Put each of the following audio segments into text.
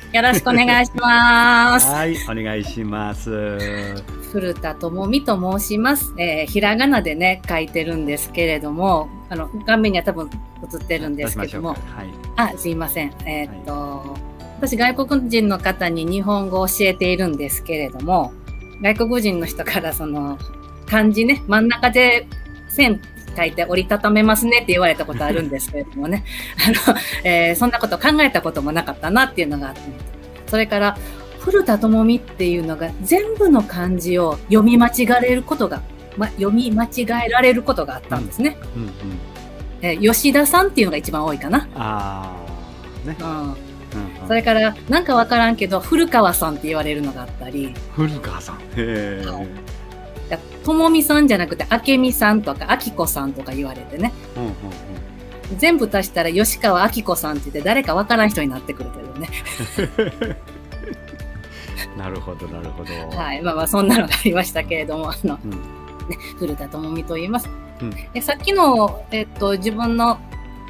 よろしくお願いします。 はい、お願いします。 古田智美と申します。ひらがなでね、書いてるんですけれども、画面には多分映ってるんですけども、はい、すいません。私、外国人の方に日本語を教えているんですけれども、外国人の人から漢字ね、真ん中で線書いて折りたためますねって言われたことあるんですけれどもね、そんなこと考えたこともなかったなっていうのがあって、それから、古田智美っていうのが全部の漢字を読み間違えられることがあったんですね。吉田さんっていうのが一番多いかな。それからなんかわからんけど古川さんって言われるのがあったり。 古川さん。 智美さんじゃなくて明美さんとか明子さんとか言われてね。全部足したら吉川明子さんって言って誰かわからん人になってくるというね。 なるほどなるほど。 はい、まあそんなのがありましたけれども、古田智美と言います。さっきの自分の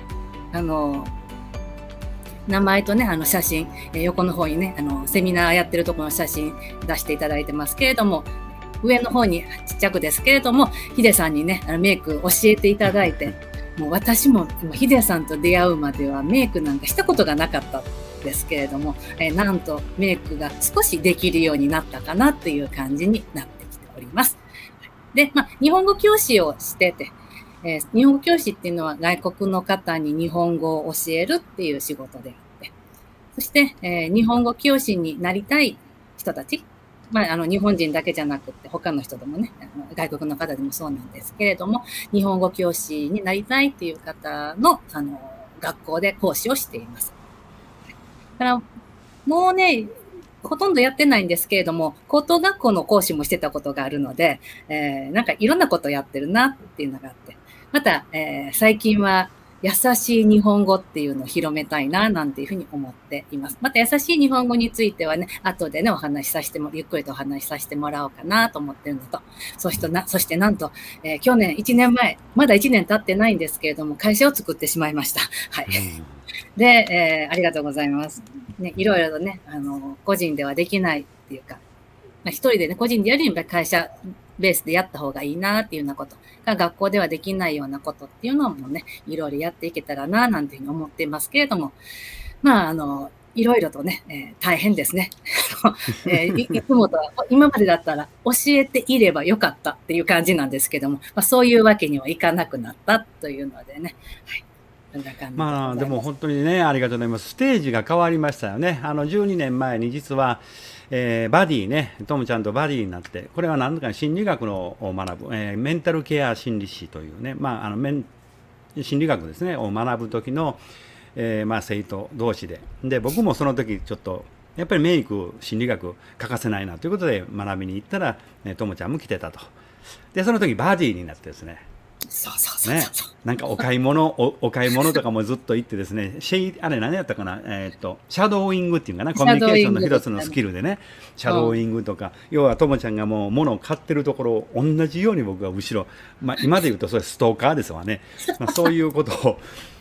名前とね写真、横の方にねセミナーやってるところの写真出していただいてますけれども、上の方にちっちゃくですけれども、ヒデさんにねメイク教えていただいて、もう私もヒデさんと出会うまではメイクなんかしたことがなかったですけれども、なんとメイクが少しできるようになったかなっていう感じになってきております。で、日本語教師をしてて、日本語教師っていうのは外国の方に日本語を教えるっていう仕事であって、そして、日本語教師になりたい人たち、日本人だけじゃなくて他の人でもね、外国の方でもそうなんですけれども、日本語教師になりたいっていう方の、学校で講師をしています。だからもうね、ほとんどやってないんですけれども、高等学校の講師もしてたことがあるので、なんかいろんなことやってるなっていうのがあって、また、最近は優しい日本語っていうのを広めたいななんていうふうに思っています。また優しい日本語についてはね、後でね、ゆっくりとお話しさせてもらおうかなと思ってるのと、そしてなんと、去年1年前、まだ1年経ってないんですけれども、会社を作ってしまいました。はい。で、ありがとうございます。ね、いろいろとね、個人ではできないっていうか、一人でね、個人でやるよりも会社ベースでやった方がいいなっていうようなことが学校ではできないようなことっていうのもね、いろいろやっていけたらななんていうふうに思っていますけれども、いろいろとね、大変ですね。いつもとは、今までだったら教えていればよかったっていう感じなんですけども、そういうわけにはいかなくなったというのでね。はい。 でも本当にね、ありがとうございます。ステージが変わりましたよね。12年前に実は、バディね、トムちゃんとバディになって、これは何とか心理学を学ぶ、メンタルケア心理士というね、心理学ですね、を学ぶ時の、生徒同士で。で、僕もその時ちょっと、やっぱりメイク、心理学欠かせないなということで学びに行ったら、トムちゃんも来てたと。で、その時バディになってですね、ね、なんかお買い物とかもずっと行ってですね、あれ何やったかな、シャドーイングっていうかな、コミュニケーションの一つのスキルでね、シャドーイングとか、要はともちゃんがもう物を買ってるところを同じように僕が後ろ、今で言うとそれストーカーですわね、そういうことを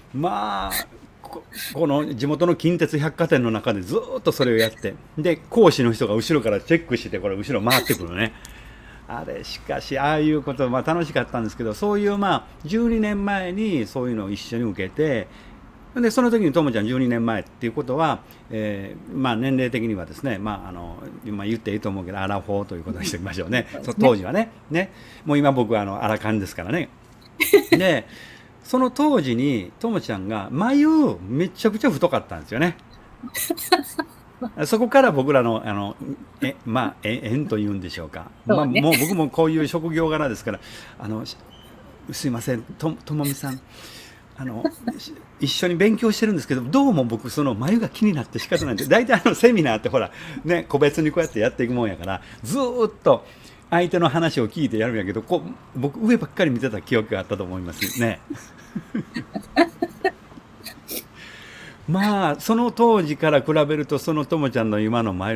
この地元の近鉄百貨店の中でずっとそれをやって、で講師の人が後ろからチェックして、これ後ろ回ってくるね。あれしかしああいうこと、楽しかったんですけど、そういう12年前にそういうのを一緒に受けて、でその時にともちゃん12年前っていうことは、年齢的にはですね、今言っていいと思うけどアラフォーということにしておきましょうね。当時はね、もう今僕はアラカンですからね。でその当時にともちゃんが眉めちゃくちゃ太かったんですよね。そこから僕らの縁というんでしょうか、もう僕もこういう職業柄ですから、すいません、ともみさん、一緒に勉強してるんですけど、どうも僕その眉が気になって仕方ないんで、大体セミナーってほらね、個別にこうやってやっていくもんやから、ずっと相手の話を聞いてやるんやけど、僕上ばっかり見てた記憶があったと思いますね。その当時から比べると、そのともちゃんの今の眉の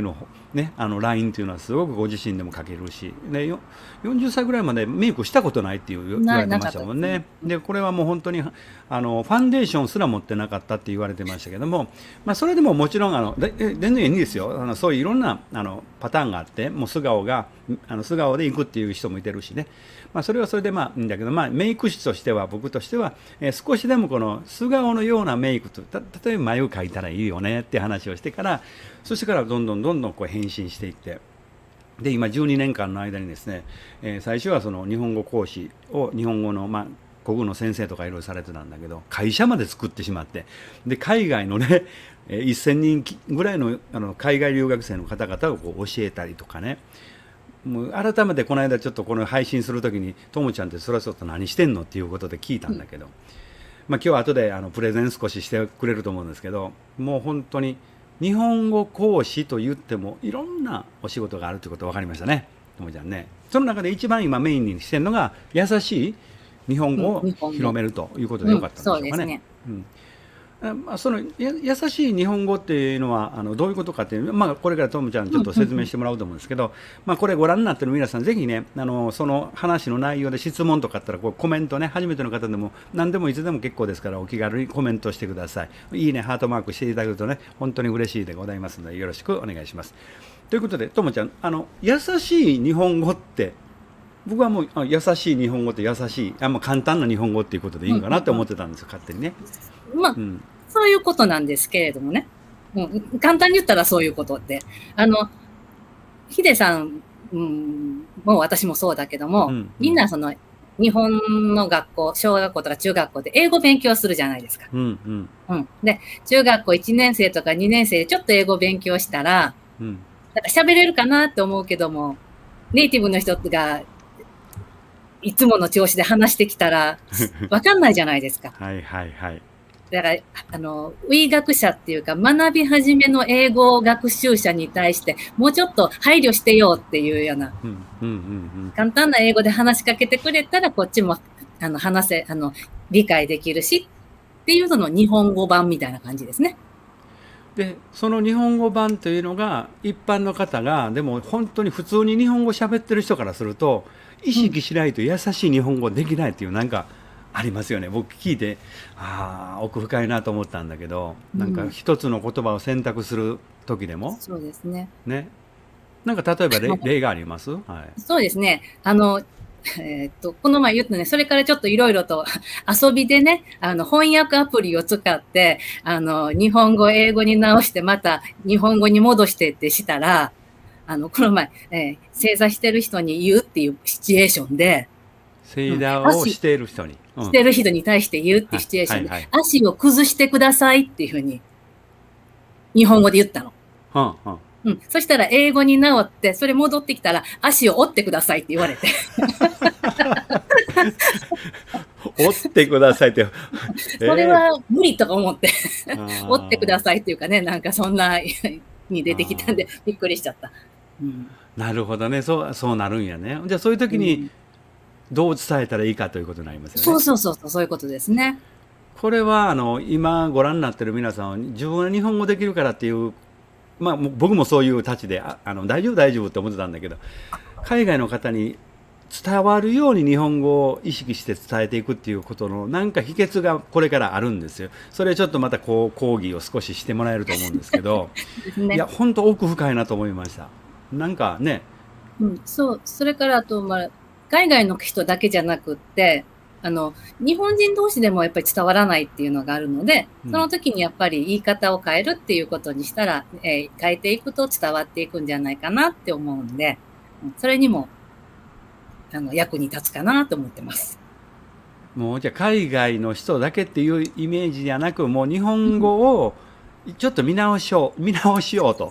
ね、LINE っていうのはすごくご自身でも書けるし、で40歳ぐらいまでメイクしたことないって言われてましたもんね。でこれはもう本当にファンデーションすら持ってなかったって言われてましたけども、まあ、それでももちろん全然いいんですよ。そういういろんなパターンがあって、もう素顔でいくっていう人もいてるしね、まあ、それはそれでまあいいんだけど、まあ、メイク師としては僕としては、少しでもこの素顔のようなメイクと例えば眉を描いたらいいよねって話をしてから、そしてからどんどんこう変身していって、で今12年間の間にですね、最初はその日本語講師を日本語のまあ国語の先生とかいろいろされてたんだけど、会社まで作ってしまって、で海外のね1000人ぐらいの海外留学生の方々をこう教えたりとかね。もう改めてこの間ちょっとこの配信するときに「ともちゃんってそれはちょっと何してんの?」っていうことで聞いたんだけど、まあ、今日は後でプレゼン少ししてくれると思うんですけど、もう本当に日本語講師と言ってもいろんなお仕事があるということが分かりましたね、ともちゃんね。その中で一番今メインにしてるのが優しい日本語を広めるということでよかったんでしょうかね。まあ、その優しい日本語っていうのはどういうことかっていう、まあ、これからともちゃんちょっと説明してもらおうと思うんですけど、まあ、これご覧になってる皆さんぜひねその話の内容で質問とかあったらこうコメントね、初めての方でも何でもいつでも結構ですから、お気軽にコメントしてください。いいね、ハートマークしていただけるとね本当に嬉しいでございますのでよろしくお願いします。ということでともちゃん優しい日本語って僕はもう優しい日本語って優しいもう簡単な日本語っていうことでいいのかなって思ってたんですよ、勝手にね。 まあ、そういうことなんですけれどもね。簡単に言ったらそういうことって。ヒデさん、もう私もそうだけども、みんなその日本の学校、小学校とか中学校で英語勉強するじゃないですか。で、中学校1年生とか2年生でちょっと英語勉強したら、なんか喋れるかなって思うけども、ネイティブの人がいつもの調子で話してきたら、わかんないじゃないですか。 はいはいはい。 だから、ウ学者っていうか、学び始めの英語学習者に対して、もうちょっと配慮してよっていうような、簡単な英語で話しかけてくれたら、こっちも、理解できるし、っていうのの日本語版みたいな感じですね。 で、その日本語版というのが、一般の方が、でも本当に普通に日本語喋ってる人からすると、意識しないと優しい日本語できないっていう、なんか、ありますよね。僕聞いて奥深いなと思ったんだけど、なんか一つの言葉を選択する時でも、 そうですね。 なんか例えば例があります？はい。 そうですね。この前言ったね、それからちょっといろいろと遊びでね、翻訳アプリを使って、日本語、英語に直して、また日本語に戻してってしたら、この前、正座してる人に言うっていうシチュエーションで、 正座をしている人に。 してる人に対して言うっていうシチュエーションで、足を崩してくださいっていうふうに、日本語で言ったの。そしたら英語に直って、それ戻ってきたら、足を折ってくださいって言われて。 折ってくださいって。 それは無理とか思って、折ってくださいっていうかね、なんかそんなに出てきたんで、びっくりしちゃった。 なるほどね、そうなるんやね。じゃあそういう時に、どう伝えたらいいかということになりますよね。 そういうことですね。 これは今ご覧になっている皆さんは自分は日本語できるからっていう、まあ、僕もそういうたちで大丈夫って思ってたんだけど、海外の方に伝わるように日本語を意識して伝えていくっていうことのなんか秘訣がこれからあるんですよ。それちょっとまた講義を少ししてもらえると思うんですけど、いや本当奥深いなと思いました。なんかね。 それからあと海外の人だけじゃなくって、日本人同士でもやっぱり伝わらないっていうのがあるので、その時にやっぱり言い方を変えるっていうことにしたら、変えていくと伝わっていくんじゃないかなって思うんで、それにも、役に立つかなと思ってます。 もうじゃあ海外の人だけっていうイメージじゃなく、もう日本語をちょっと見直しよう。見直しよう。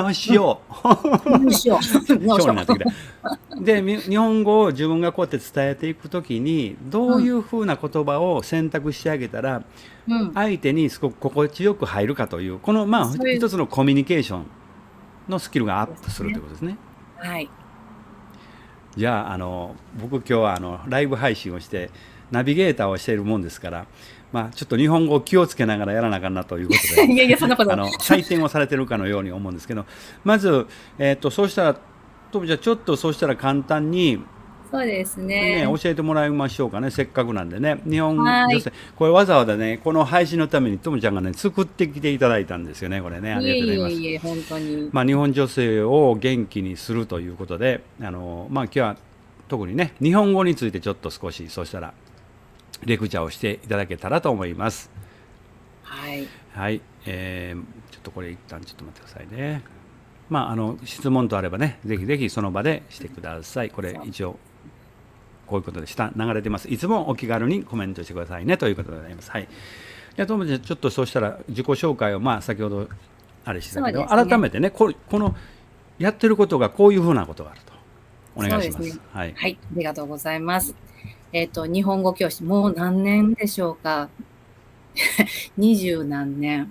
で、日本語を自分がこうやって伝えていくときに、どういうふうな言葉を選択してあげたら、相手にすごく心地よく入るかという、この一つのコミュニケーションのスキルがアップするということですね。 はい。 じゃあ僕今日はライブ配信をしてナビゲーターをしているもんですから、 まあ、ちょっと日本語を気をつけながらやらなあかんなということでいやいや、そんなこと。 採点をされてるかのように思うんですけど、まず、そうしたら、トムちゃん、ちょっとそうしたら簡単に、 そうですね、 ね。 教えてもらいましょうかね、せっかくなんでね、日本はい。 女性、これわざわざね、この配信のためにトムちゃんがね、作ってきていただいたんですよね、これね、ありがいえとうございます。 いえいえ、本当に。 まあ、日本女性を元気にするということで、まあ、今日は特にね、日本語についてちょっと少し、そうしたら、レクチャーをしていただけたらと思います。 はい。 はい、ちょっとこれ一旦ちょっと待ってくださいね。まあ、質問とあればね、ぜひぜひその場でしてください。これそう。 一応こういうことで下流れてます。いつもお気軽にコメントしてくださいねということでございます。はい。じゃあトムちゃん、ちょっとそうしたら自己紹介を、まあ先ほどあれしてたそうけど、 ですね。 改めてね、このやってることがこういうふうなことがあると。お願そうですね。 いします。はい。 はい。ありがとうございます。日本語教師、もう何年でしょうか。20何年。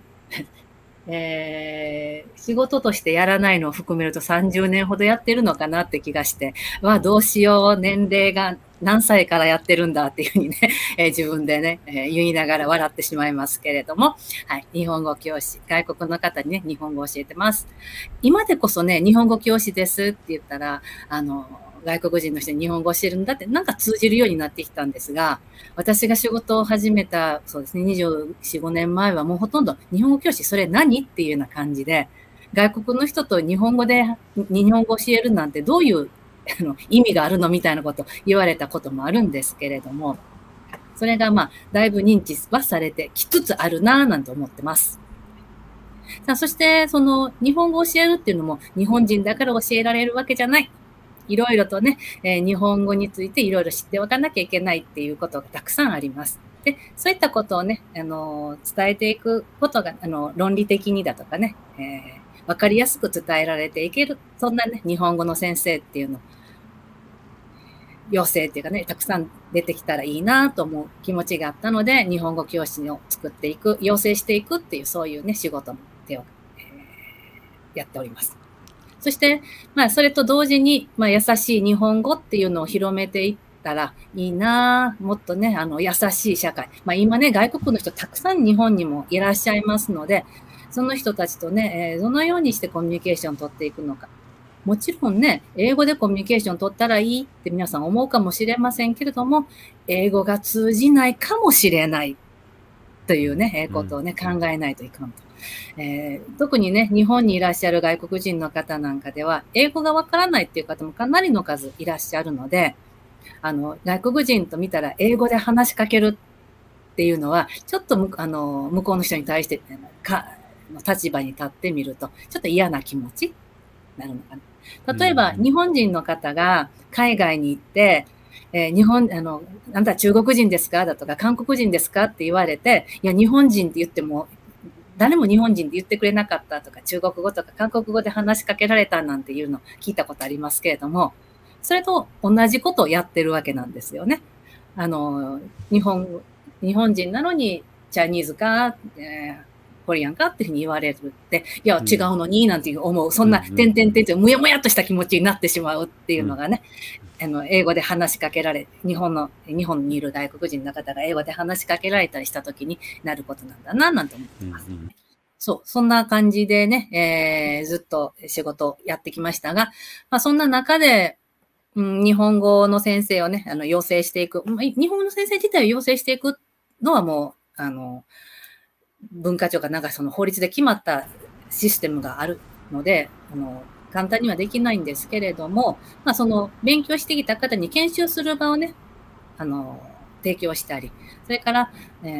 仕事としてやらないのを含めると30年ほどやってるのかなって気がして、どうしよう、年齢が何歳からやってるんだっていうふうにね、自分でね、言いながら笑ってしまいますけれども、はい、日本語教師、外国の方にね、日本語を教えてます。今でこそね、日本語教師ですって言ったら、外国人の人に日本語を教えるんだってなんか通じるようになってきたんですが、私が仕事を始めた、そうですね、24、5年前はもうほとんど日本語教師それ何っていうような感じで、外国の人と日本語で日本語を教えるなんてどういう意味があるのみたいなことを言われたこともあるんですけれども、それがだいぶ認知はされてきつつあるなぁなんて思ってます。さあ、そして、その日本語を教えるっていうのも日本人だから教えられるわけじゃない。いろいろとね、日本語についていろいろ知っておかなきゃいけないっていうことがたくさんあります。で、そういったことをね、伝えていくことが、論理的にだとかね、わかりやすく伝えられていける、そんなね、日本語の先生っていうの、養成っていうかね、たくさん出てきたらいいなと思う気持ちがあったので、日本語教師を作っていく、養成していくっていう、そういうね、仕事の手を、やっております。そして、それと同時に、優しい日本語っていうのを広めていったらいいなもっとね、優しい社会。今ね、外国の人たくさん日本にもいらっしゃいますので、その人たちとね、どのようにしてコミュニケーションを取っていくのか。もちろんね、英語でコミュニケーションを取ったらいいって皆さん思うかもしれませんけれども、英語が通じないかもしれないというね、ことをね、考えないといかんと。特にね、日本にいらっしゃる外国人の方なんかでは、英語がわからないっていう方もかなりの数いらっしゃるので、外国人と見たら英語で話しかけるっていうのは、ちょっと向こうの人に対して、立場に立ってみると、ちょっと嫌な気持ちになるのかな。例えば、日本人の方が海外に行って、あんた中国人ですかだとか、韓国人ですかって言われて、いや、日本人って言っても、誰も日本人って言ってくれなかったとか、中国語とか韓国語で話しかけられたなんていうのを聞いたことありますけれども、それと同じことをやってるわけなんですよね。日本人なのに、チャイニーズか、コリアンかっていうふうに言われるって、いや、違うのに、なんていう思う、そんな、点々点々、むやむやっとした気持ちになってしまうっていうのがね、英語で話しかけられ、日本にいる外国人の方が英語で話しかけられたりしたときになることなんだな、なんて思ってます。そう、そんな感じでね、ずっと仕事をやってきましたが、そんな中で、日本語の先生をね、養成していく。日本語の先生自体を養成していくのはもう、文化庁がなんかその法律で決まったシステムがあるので、簡単にはできないんですけれども、その勉強してきた方に研修する場をね、提供したり、それから、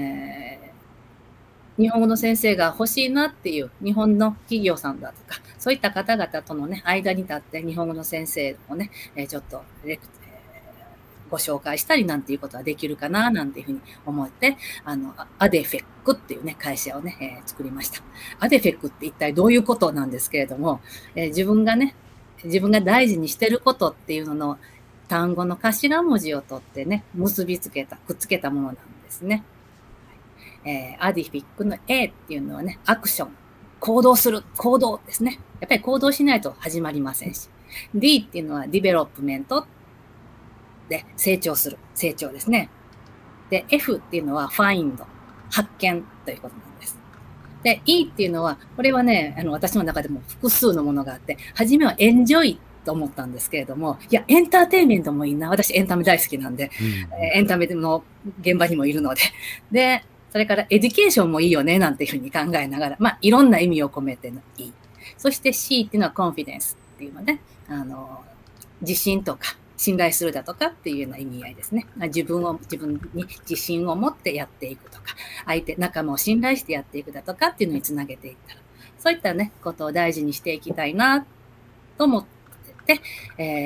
日本語の先生が欲しいなっていう日本の企業さんだとか、そういった方々とのね、間に立って日本語の先生をね、ちょっとご紹介したりなんていうことはできるかななんていうふうに思って、アデフェックっていうね、会社をね、作りました。アデフェックって一体どういうことなんですけれども、自分が大事にしてることっていうのの単語の頭文字を取ってね、くっつけたものなんですね。アディフィックの A っていうのはね、アクション、行動ですね。やっぱり行動しないと始まりませんし。D っていうのはディベロップメントで成長ですね。で、F っていうのは find。 発見ということなんです。で、いいっていうのは、これはね、私の中でも複数のものがあって、初めはエンジョイと思ったんですけれども、いや、エンターテインメントもいいな。私エンタメ大好きなんで、エンタメの現場にもいるので。で、それからエデュケーションもいいよね、なんていうふうに考えながら、いろんな意味を込めてのいい。そして C っていうのはコンフィデンスっていうのね、自信とか、信頼するだとかっていうような意味合いですね。自分に自信を持ってやっていくとか、仲間を信頼してやっていくだとかっていうのにつなげていったら、そういったね、ことを大事にしていきたいなと思って、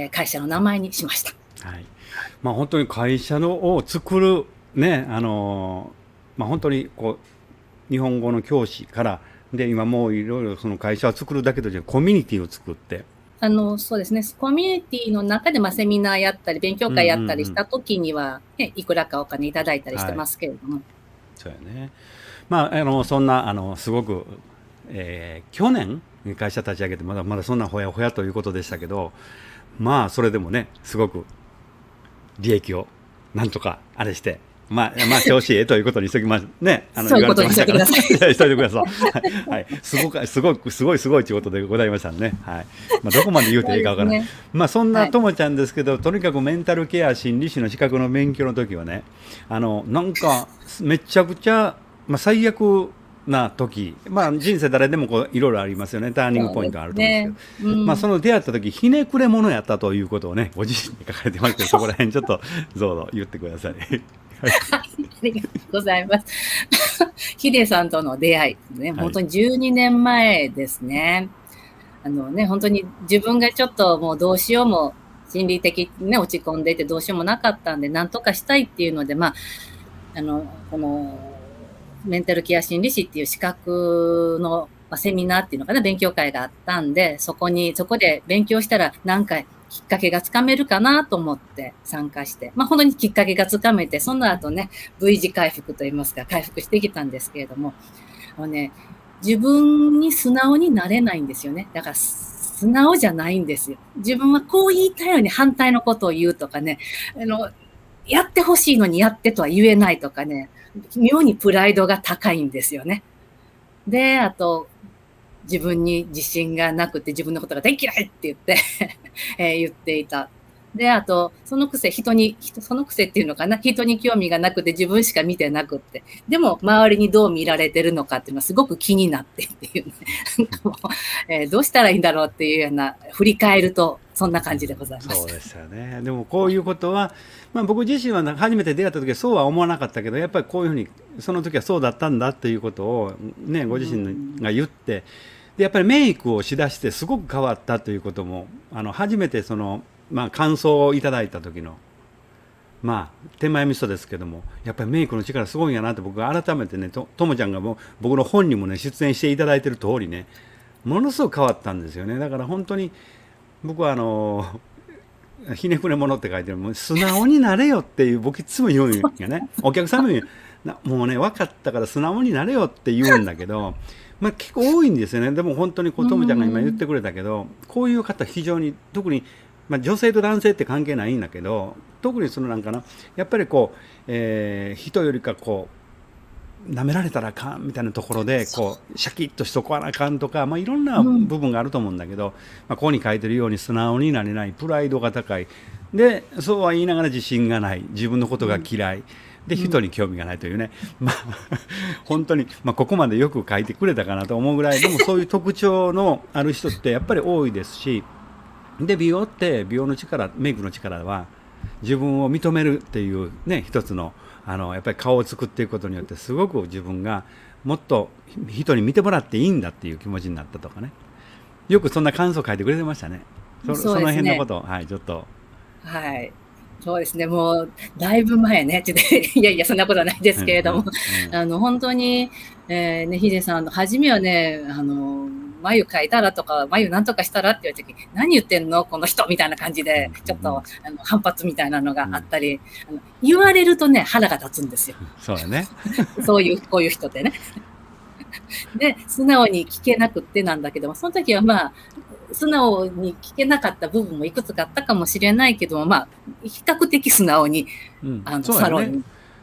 会社の名前にしました。 はい。本当に会社を作るね、本当に日本語の教師からで今もういろいろその会社を作るだけでコミュニティを作って。 そうですね。コミュニティの中で、セミナーやったり、勉強会やったりした時には、いくらかお金いただいたりしてますけれども。 そうやね。そんな、すごく、去年、会社立ち上げて、まだそんなほやほやということでしたけど、それでもね、すごく利益をなんとかあれして、調子ええということにしときますね。 そういうことにしといてください。 しといてください。はい。すごいということでございましたね。はい。どこまで言うていいかわからない。そんなともちゃんですけど、とにかくメンタルケア心理師の資格の勉強の時はね、なんかめちゃくちゃ、最悪な時、人生誰でもいろいろありますよね。ターニングポイントあると思うんですけど、その出会った時ひねくれ者やったということをね、ご自身に書かれてますけど、そこら辺ちょっとどうぞ言ってください。 ありがとうございます。ヒデさんとの出会いね、本当に12年前ですね。本当に自分がちょっともうどうしようも心理的にね、落ち込んでいてどうしようもなかったんで、なんとかしたいっていうので、このメンタルケア心理師っていう資格のセミナーっていうのかな、勉強会があったんで、そこで勉強したら何回きっかけがつかめるかなと思って参加して、本当にきっかけがつかめて、その後ね、V 字回復といいますか、回復してきたんですけれども、自分に素直になれないんですよね。だから、素直じゃないんですよ。自分はこう言いたいのに反対のことを言うとかね、やってほしいのにやってとは言えないとかね、妙にプライドが高いんですよね。で、あと、自分に自信がなくて自分のことが大嫌いって言って言っていた。で、あと、その癖っていうのかな、人に興味がなくて自分しか見てなくって。でも、周りにどう見られてるのかっていうのはすごく気になってっていうね。どうしたらいいんだろうっていうような、振り返ると、そんな感じでございます。 そうですよね。でも、こういうことは、僕自身は初めて出会った時はそうは思わなかったけど、やっぱりこういうふうに、その時はそうだったんだっていうことを、ね、ご自身が言って、でやっぱりメイクをしだしてすごく変わったということも初めて感想をいただいた時の手前味噌ですけども、やっぱりメイクの力すごいんやなって僕が改めてね、ともちゃんが僕の本にもね出演していただいてる通りね、ものすごく変わったんですよね。だから本当に僕はひねくれ者って書いてる、もう素直になれよっていう僕いつも言うんやね。お客様にもうね、分かったから素直になれよって言うんだけど、結構多いんですよね。でも本当にともちゃんが今言ってくれたけど、こういう方非常に特に、女性と男性って関係ないんだけど、特にやっぱり人よりか舐められたらあかんみたいなところでシャキッとしとこなあかんとか、いろんな部分があると思うんだけど、ここに書いてるように素直になれない、プライドが高いで、そうは言いながら自信がない、自分のことが嫌いで、人に興味がないというね、本当に、ここまでよく書いてくれたかなと思うぐらい、でもそういう特徴のある人ってやっぱり多いですし、で美容の力、メイクの力は自分を認めるっていうね、一つのやっぱり顔を作っていくことによってすごく自分がもっと人に見てもらっていいんだっていう気持ちになったとかね、よくそんな感想書いてくれてましたね。その辺のことを、ちょっと。 はい。そうですね。もう、だいぶ前ね。いやいや、そんなことはないですけれども。本当に、ヒデさん、初めはね、眉描いたらとか、眉なんとかしたらって言うとき、何言ってんのこの人みたいな感じで、ちょっと、反発みたいなのがあったり、言われるとね、腹が立つんですよ。 そうだね。 こういう人ってね。で、素直に聞けなくってなんだけども、その時は素直に聞けなかった部分もいくつかあったかもしれないけども、比較的素直に、サロンに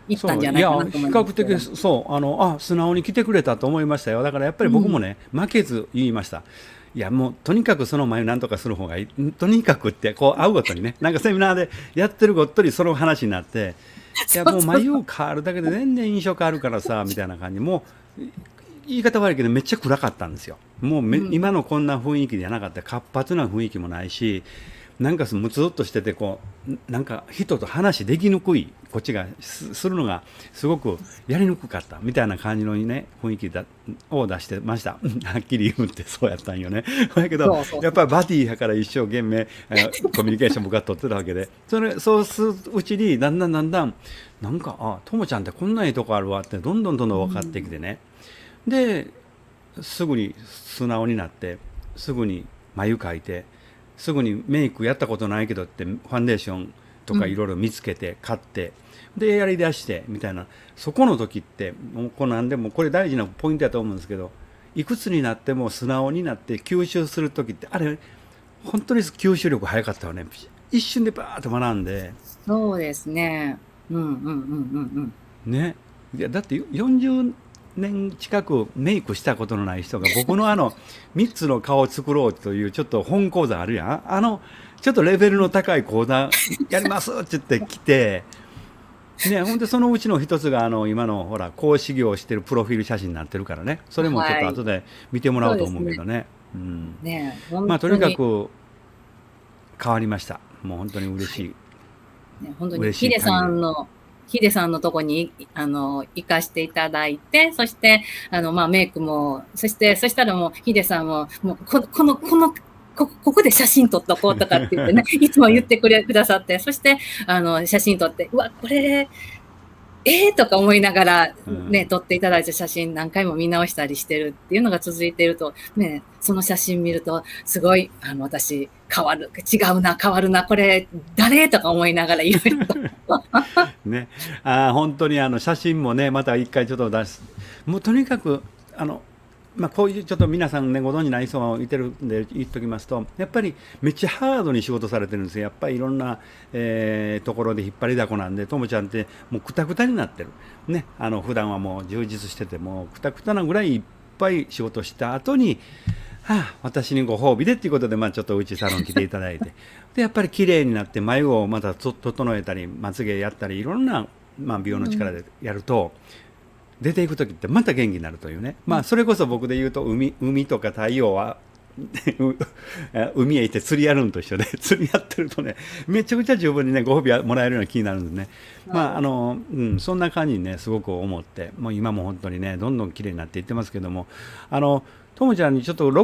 行ったんじゃいや、 ないかなと比思いますけど。 較的、そう、素直に来てくれたと思いましたよ。だからやっぱり僕もね、負けず言いました。いや、もう、とにかくその前なんとかする方がいい。とにかくって、こう、会うごとにね、なんかセミナーでやってるごっとりその話になって、いや、もう眉を変わるだけで全然印象変わるからさ、みたいな感じ。もう、言い方悪いけど、めっちゃ暗かったんですよ。もう今のこんな雰囲気じゃなかった。活発な雰囲気もないし、なんかむつっとしててこうなんか人と話できにくいこっちがするのがすごくやりにくかったみたいな感じのね雰囲気を出してました。はっきり言うってそうやったんよね。だけどそうそうそう。 やっぱりバディやから一生懸命コミュニケーション僕は取ってたわけで、そうするうちにだんだんなんかともちゃんってこんないいとこあるわってどんどん分かってきてね。ですぐに素直になってすぐに眉描いて。すぐにメイクやったことないけどってファンデーションとかいろいろ見つけて買ってでやりだしてみたいな、そこの時ってもうなんでもこれ大事なポイントだと思うんですけど、いくつになっても素直になって吸収する時ってあれ本当に吸収力早かったよね。一瞬でバーッと学んで。 そうですね。うんうんうんうんうん。 ね、いやだって40年近くメイクしたことのない人が僕の3つの顔を作ろうというちょっと本講座あるやん、ちょっとレベルの高い講座やりますって言って来て、ね、ほんでそのうちの一つが今のほら講師業をしてるプロフィール写真になってるからね、それもちょっはい。 と後で見てもらそおうとうですね。 思うけどね。うん、 ねえ、 まあとにか本当に、 く変わりました。もう本当に嬉はい。 しいね、本当に嬉しい限りで。 ヒデさんのとこに、行かしていただいて、そして、まあ、メイクも、そしたらもう、ヒデさんも、もう、ここで写真撮っとこうとかって言ってね、いつも言ってくださって、そして、写真撮って、うわ、これ、とか思いながらね、 うん、 撮っていただいた写真何回も見直したりしてるっていうのが続いていると、ね、その写真見ると、すごい、私、違うな、変わるな、これ、誰とか思いながらいろいろと。 ね、本当に写真もね、また一回ちょっと出す。もうとにかく、あの、こういうちょっと皆さんね、ご存知ない人がいてるんで言っときますと、やっぱりめっちゃハードに仕事されてるんですよ。やっぱりいろんな、ところで引っ張りだこなんで、ともちゃんってもうくたくたになってる。ね、普段はもう充実してて、もうくたくたなぐらいいっぱい仕事した後に、はあ、私にご褒美でっていうことで、ちょっとうちサロン来ていただいて、で、やっぱり綺麗になって眉をまた整えたり、まつげやったり、いろんな、美容の力でやると、出ていく時ってまた元気になるというね。それこそ僕で言うと、海とか太陽は、海へ行って釣りやるんと一緒で、釣りやってるとね、めちゃくちゃ十分にね、ご褒美もらえるような気になるんでね。そんな感じにね、すごく思って、もう今も本当にね、どんどん綺麗になっていってますけども、ともちゃんにちょっと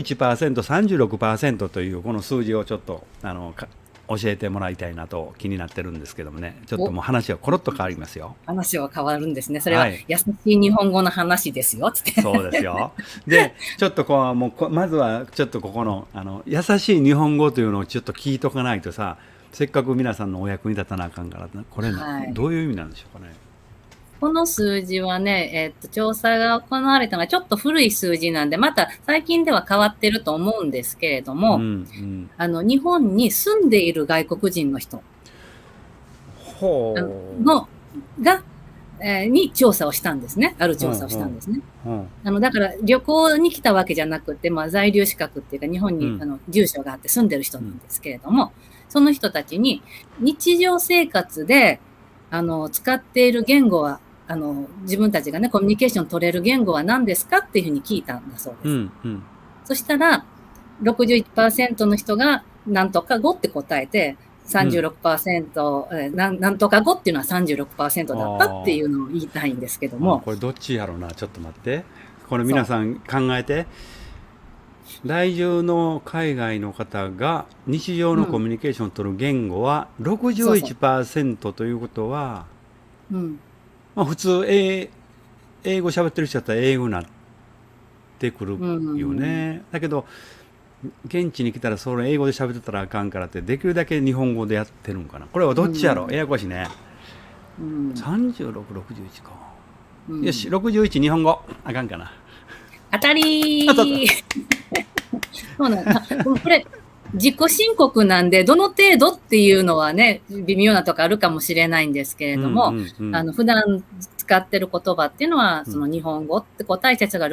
61%、36%というこの数字をちょっと教えてもらいたいなと気になってるんですけどもね、ちょっとお、 もう話はコロッと変わりますよ。 話は変わるんですね。それははい、 優しい日本語の話ですよ、つって。 そうですよ。で、ちょっとまずはちょっとここの優しい日本語というのをちょっと聞いとかないとさ、せっかく皆さんのお役に立たなあかんからな、これはい。 どういう意味なんでしょうかね。 この数字はね、調査が行われたのがちょっと古い数字なんで、また最近では変わってると思うんですけれどうんうも、 ん。 日本に住んでいる外国人の人あのほのが、に調査をしたんですね。あるう。う調査をしたんんですね。 うん。うんだから旅行に来たわけじゃなくて、在留資格っていうか日本にうん住所があって住んでる人うん。 なんですけれども、その人たちに日常生活で、使っている言語は、自分たちがね、コミュニケーション取れる言語は何ですかっていうふうに聞いたんだそうでうす。 んうん。 そしたら、61%の人がなんとか語って答えて、 うん。 36%、なんとか語っていうのは36%だったっていうあのを言いたいんですけどあ、 も、 これどっちやろうな。ちょっと待って。これ皆そさん考えて。在住の海外の方が日常う。うん。 のコミュニケーションを取る言語はそうそう。 61%ということは、 うん。 普通英語喋ってる人だったら英語になってくるうん。 よね。だけど現地に来たらそれ英語で喋ってたらあかんからってできるだけ日本語でやってるんかな。これはどうっちやろ、 ん。 ややこしいね。 うん。 36、61か。よし、 うん。 61日本語。あかんかな。 当たあったあった。 りー。そうなんだ。これ、 自己申告なんで、どの程度っていうのはね、微妙なとこあるかもしれないんですけれども、普段使ってる言葉っていうのは、その日本語って答えた人が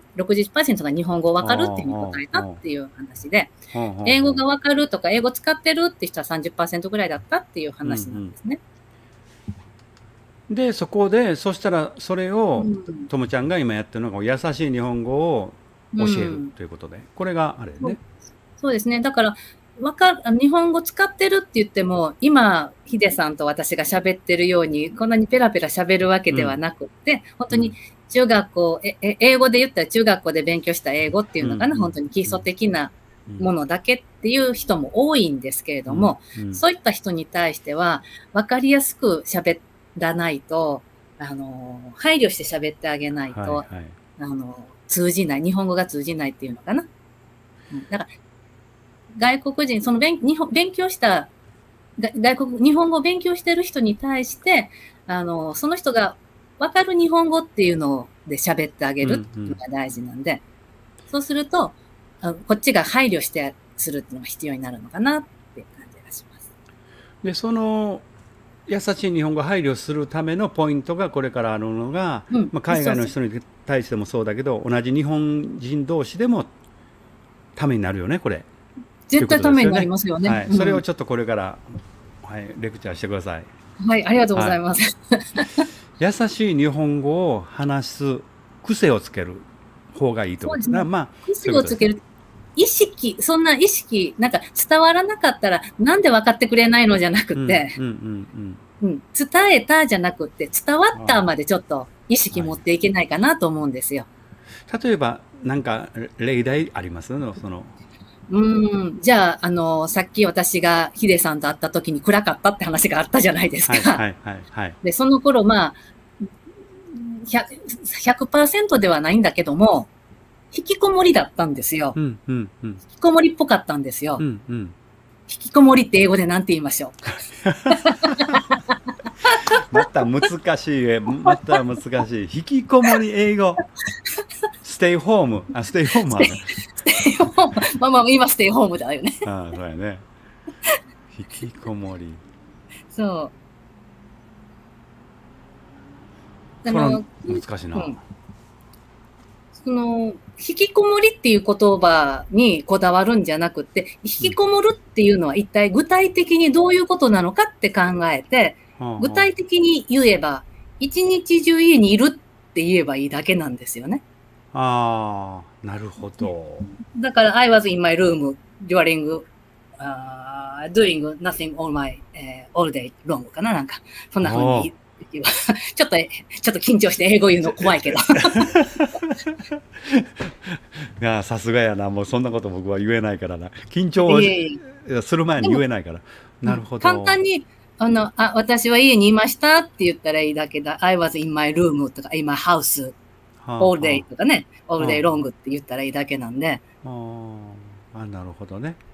60% が日本語わかるっていうふうに答えたっていう話で、英語がわかるとか、英語使ってるって人は 30% ぐらいだったっていう話なんですね。 で、そこで、そしたら、それを、ともちゃんが今やってるのが、優しい日本語を教えるということで、これがあれね。 そうですね。だから、日本語使ってるって言っても、今、ヒデさんと私が喋ってるように、こんなにペラペラ喋るわけではなくって、本当に中学校、英語で言ったら中学校で勉強した英語っていうのかな、本当に基礎的なものだけっていう人も多いんですけれども、そういった人に対しては、わかりやすく喋らないと、配慮して喋ってあげないと、通じない、日本語が通じないっていうのかな。だから外国人、その勉強した、日本語を勉強してる人に対して、その人がわかる日本語っていうので喋ってあげるっていうのが大事なんで、そうすると、こっちが配慮してするっていうのが必要になるのかなっていう感じがします。 で、その、優しい日本語を配慮するためのポイントがこれからあるのが、海外の人に対してもそうだけど、同じ日本人同士でもためになるよね、これ。 絶対ためになりますよね。 はい、それをちょっとこれから、はい、レクチャーしてください。 はい、ありがとうございます。 優しい日本語を話す癖をつける方がいいと思います。まあ、 癖をつける。そんな意識、なんか伝わらなかったら、なんで分かってくれないのじゃなくて、伝えたじゃなくて、伝わったまでちょっと意識持っていけないかなと思うんですよ。 例えば、なんか例題あります？ じゃあ、さっき私がヒデさんと会った時に暗かったって話があったじゃないですか。で、その頃、100% ではないんだけども、引きこもりだったんですよ。引きこもりっぽかったんですよ。引きこもりって英語で何て言いましょう。 また難しい。引きこもり英語。ステイホーム。ステイホームはね。 今ステイホームだよね。 そうやね。引きこもり。 そう。 難しいな。 引きこもりっていう言葉にこだわるんじゃなくて、引きこもるっていうのは一体具体的にどういうことなのかって考えて、具体的に言えば、一日中家にいるって言えばいいだけなんですよね。 なるほど。 だから、I was in my room during, doing nothing all day long かななんか、そんな風にちょっと緊張して英語言うの怖いけど。 いや、さすがやな。もうそんなこと僕は言えないからな。緊張する前に言えないから。なるほど。 簡単に、私は家にいましたって言ったらいいだけだ。I was in my room とか、in my house all day とかね、all day long って言ったらいいだけなんで。 なるほどね。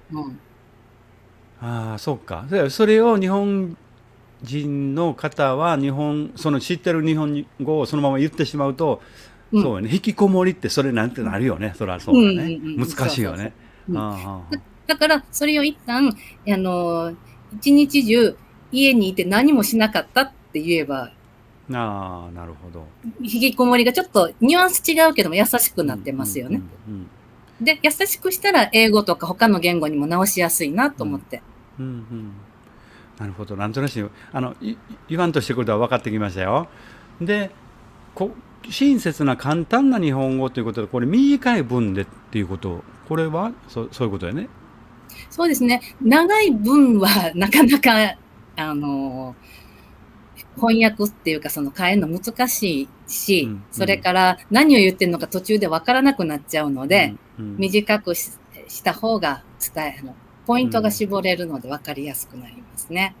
そうか。それを日本人の方はその知ってる日本語をそのまま言ってしまうと、そうね、引きこもりってそれなんてなるよね。それはそうだね。難しいよね。 だからそれを一旦一日中家にいて何もしなかったって言えば、 なるほど。 引きこもりがちょっとニュアンス違うけども優しくなってますよね。で、優しくしたら英語とか他の言語にも直しやすいなと思って。 なるほど。なんとなく言わんとしてくるとは分かってきましたよ。で、親切な簡単な日本語ということで、これ短い文でっていうこと、これはそういうことだよね。 そうですね。長い文はなかなか翻訳っていうか変えるの難しいし、それから何を言ってるのか途中で分からなくなっちゃうので、短くした方がポイントが絞れるので分かりやすくなりますね。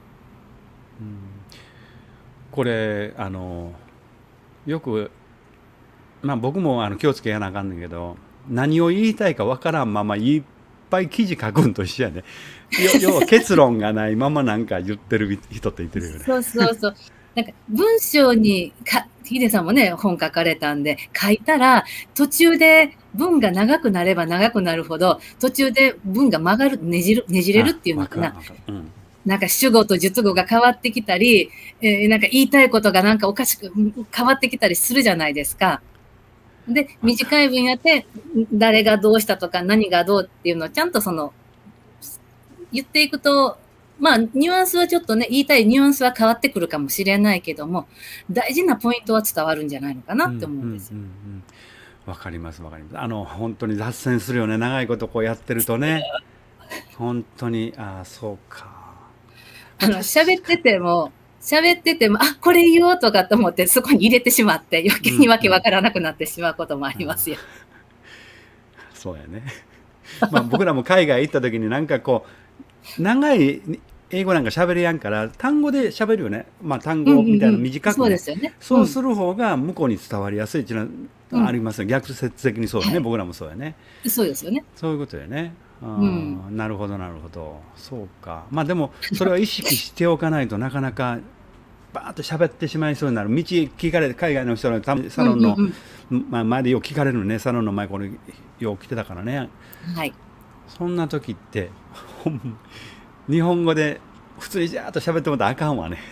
これよく僕も気をつけやなあかんねんけど、何を言いたいか分からんままいっぱい記事書くんと一緒やね。要は結論がないままなんか言ってる人って言ってるよね。 そう。なんか文章にヒデさんもね本書かれたんで、書いたら途中で文が長くなれば長くなるほど、途中で文が曲がる、ねじれるっていうのかな。 わかる。 なんか主語と述語が変わってきたり、なんか言いたいことがなんかおかしく変わってきたりするじゃないですか。で、短い文やって、誰がどうしたとか何がどうっていうのをちゃんと言っていくと、まあ、ニュアンスはちょっとね、言いたいニュアンスは変わってくるかもしれないけども、大事なポイントは伝わるんじゃないのかなって思うんですよ。 わかります。本当に脱線するよね。長いことこうやってるとね。本当に、そうか。 喋ってても、あ、これ言おうとかと思って、そこに入れてしまって、余計にわけわからなくなってしまうこともありますよ。 そうやね。まあ、僕らも海外行った時になんかこう、長い英語なんか喋れやんから、単語で喋るよね。まあ、単語みたいな短く、 そうですよね。 そうする方が向こうに伝わりやすいっていうのはありますよ。逆説的にそうだね。僕らもそうやね。 そうですよね。 そういうことやね。なるほどなるほど。そうか。まあでもそれは意識しておかないとなかなかバーッと喋ってしまいそうになる。道聞かれて、海外の人のサロンの、前でよく聞かれるのね。サロンの前これよく来てたからね。 はい。 そんな時って日本語で普通にジャーッと喋ってもらったらあかんわね。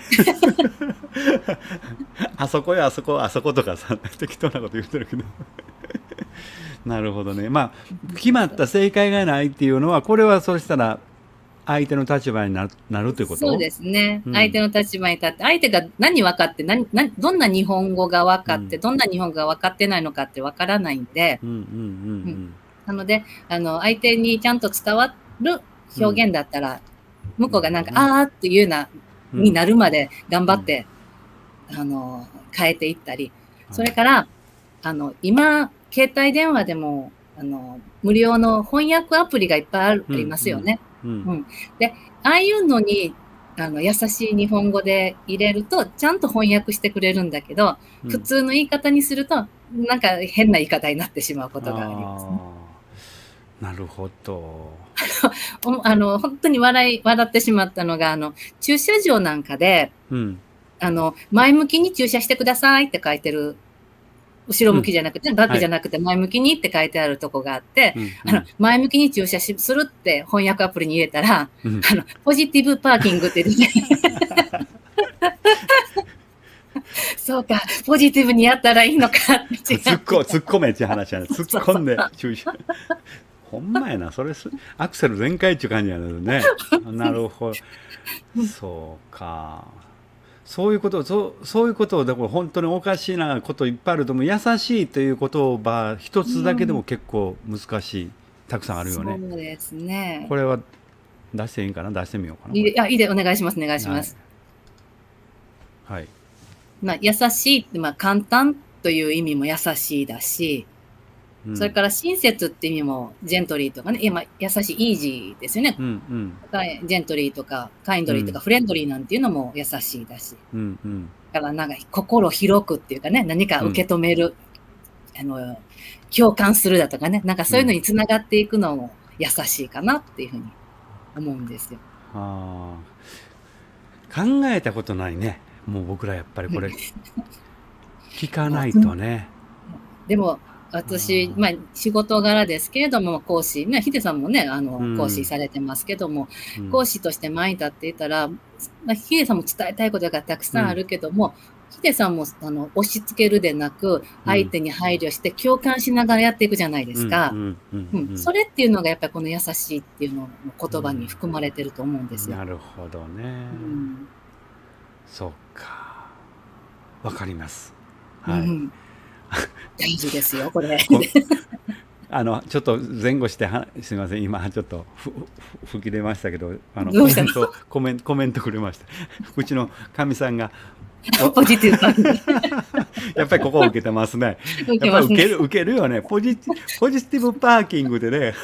あそこよ、あそことかさ、適当なこと言ってるけど。なるほどね。まあ決まった正解がないっていうのは、これはそうしたら相手の立場になるということ？ そうですね。相手の立場に立って、相手が何分かって、どんな日本語が分かって、どんな日本語が分かってないのかって分からないんで、なので、相手にちゃんと伝わる表現だったら、向こうがなんか、あーっていうような、になるまで頑張って、変えていったり、それから、今、携帯電話でも、無料の翻訳アプリがいっぱいありますよね。で、ああいうのに、優しい日本語で入れると、ちゃんと翻訳してくれるんだけど、普通の言い方にすると、なんか変な言い方になってしまうことがありますね。 なるほど。 本当に笑ってしまったのが、駐車場なんかで、前向きに駐車してくださいって書いてる、後ろ向きじゃなくて、バックじゃなくて前向きにって書いてあるとこがあって、前向きに駐車するって翻訳アプリに入れたら、ポジティブパーキングって出て、そうか、ポジティブにやったらいいのかって違う。 突っ込めって話やね。突っ込んで駐車。ほんまやな、それアクセル全開っていう感じやね。なるほど。そうか。そういうことを、だから本当におかしいなこといっぱいあると思う。優しいという言葉一つだけでも結構難しい、たくさんあるよね。 そうですね。 これは出していいかな、出してみようかな。 いいで、お願いします、お願いします。 はい。 まあ、優しいって、まあ、簡単という意味も優しいだし、それから親切って意味もジェントリーとかね、優しい、イージーですよね。ジェントリーとか、カインドリーとか、フレンドリーなんていうのも優しいだし。だからなんか心広くっていうかね、何か受け止める、共感するだとかね、なんかそういうのにつながっていくのも優しいかなっていうふうに思うんですよ。 考えたことないね。もう僕らやっぱりこれ、聞かないとね。 でも、私、まあ、仕事柄ですけれども、講師、ヒデさんもね、講師されてますけども、講師として前に立っていたら、ヒデさんも伝えたいことがたくさんあるけども、ヒデさんも押し付けるでなく、相手に配慮して共感しながらやっていくじゃないですか。それっていうのがやっぱりこの優しいっていうのの言葉に含まれてると思うんですよ。 なるほどね。そうか。わかります。はい。 大事ですよ、これ。 ちょっと前後してすみません、今ちょっと吹き出ましたけど、コメントくれました。うちのかみさんがポジティブやっぱりここを受けてますね。やっぱり受けるよね。ポジティブパーキングでね。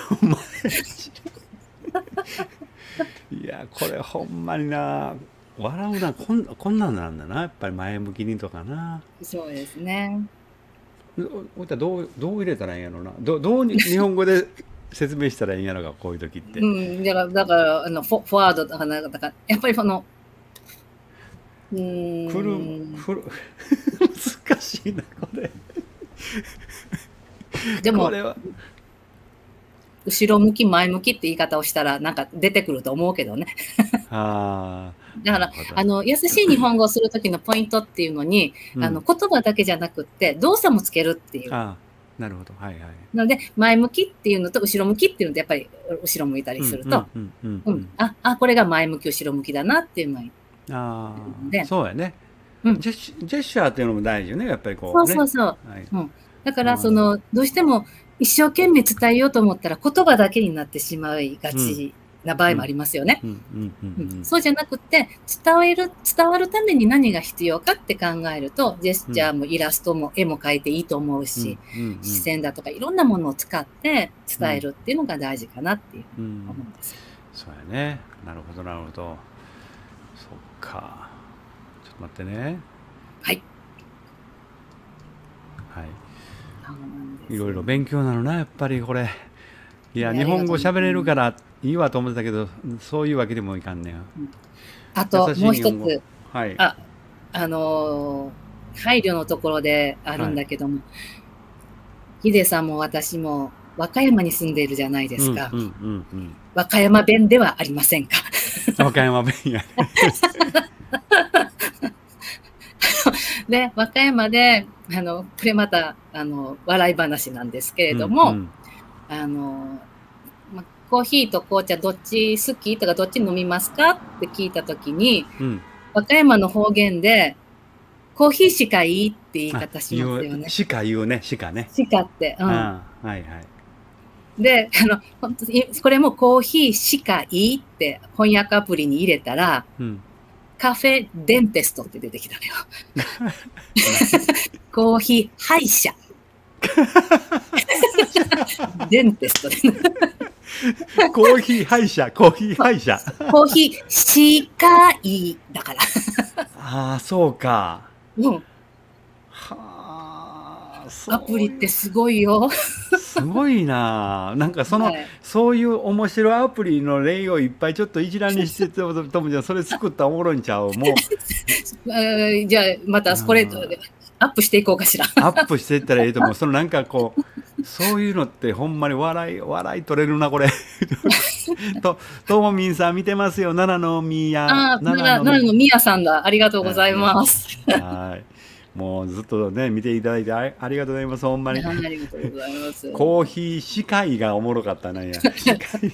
いや、これほんまにな、笑うな、こんなんなんだな、やっぱり前向きにとかな。 そうですね。 どう入れたらいいんやろな。どう日本語で説明したらいいんやろか、こういう時って。 だからフォワードとかやっぱり難しいなこれ。 でも、 これは。 後ろ向き、前向きって言い方をしたら、なんか出てくると思うけどね。 ああ、 だから、 なるほど。 優しい日本語をするときのポイントっていうのに、 うん。 言葉だけじゃなくって、動作もつけるっていう。 ああ、なるほど。はいはい。 なので、前向きっていうのと、後ろ向きっていうのと、やっぱり、後ろ向いたりすると、これが前向き、後ろ向きだなっていうのがああ、 で、 そうやね。 うん。 ジェスチャーっていうのも大事よね、やっぱりこそううね。 そうそう。 はい。 うん。だから、 ああ、 どうしても一生懸命伝えようと思ったら言葉だけになってしまいがうん、 ちな場うん、 合もありますよね。 うん、うん、うん、うん。 そうじゃなくて、伝わるために何が必要かって考えると、ジェスうん、 チャーもイラストも絵も描いていいと思ううん、 し、 うん、う視ん。 線だとかいろんなものを使って伝えうん、 るっていうのが大事かなっていうふうにうん。 思うんですよ。 そうやね。なるほど、なるほど。そっか。ちょっと待ってね。 はい。 はい。 そうなんでいろいろすよ。 勉強なのな、やっぱりこれ。いや、 あ日りがとうござい本語喋れるかます。 らいいわと思ってたけど、そういうわけでもいかんねん。 うん。あ優と、もうしい日本語。 一つ、 はい。 あ、あの配慮のところであるはい。 んだけども、ヒデさんも私も和歌山に住んでいるじゃないでうん、 すか。 うん、うん、うん。 和歌山弁ではありませんか。 和歌山弁やね。 で、和歌山で、これまた、笑い話なんですけれうん、うども、 ん。 コーヒーと紅茶どっち好きとかどっち飲みますかって聞いたときに、 うん。 和歌山の方言で、コーヒーしかいいって言いあ、 方しますよね。 言うね、鹿ね。 しかって。うん。 ああ、はいはい。 で、本当に、これもコーヒーしかいいって翻訳アプリに入れたら、 うん。 カフェデンテストって出てきたのよ。 何？ コーヒー歯医者。デンテストで。 コーヒー歯医者、コーヒー歯医者。 コーヒーしかいいだから。 ああ、そうか。 うん。 はあ、 アプリそういう。 ってすごいよ。 すごいな。なんかはい。 そういう面白いアプリの例をいっぱいちょっと一覧にしてともじゃんそれ作ったらおもろいんちゃうもじゃあ、まう、 たこれ、アップしていこうかしら。 アップしていったらいいと思う。なんかこう、そういうのってほんまに笑い取れるな、これ。ともみんさん見てますよ。奈良の奈良のみやさんだ。ありがとうございね。 ます。 はい。もうずっとね、見ていただいてありがとうございます。ほんまに。 はい、ありがとうございます。 コーヒー司会がおもろかったなんや。司会。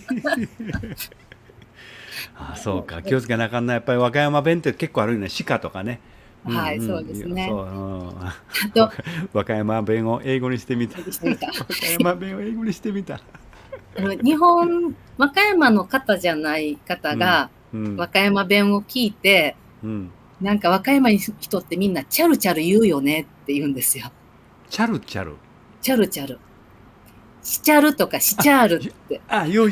あ、そうか。気をつけなあかんな。やっぱり和歌山弁って結構あるよね。鹿とかね。うんうはい、そうん。 ですね。 そう、うん。 あと、 和歌山弁を英語にしてみた。 してみた。 和歌山弁を英語にしてみた。 和歌山の方じゃない方うん。 が、 うん。 和歌山弁を聞いて、 うん。 なんか和歌山の人ってみんなチャルチャル言うよねって言うんですよ。 チャルチャル。 チャルチャル。シチャルとかシチャールって。 よう、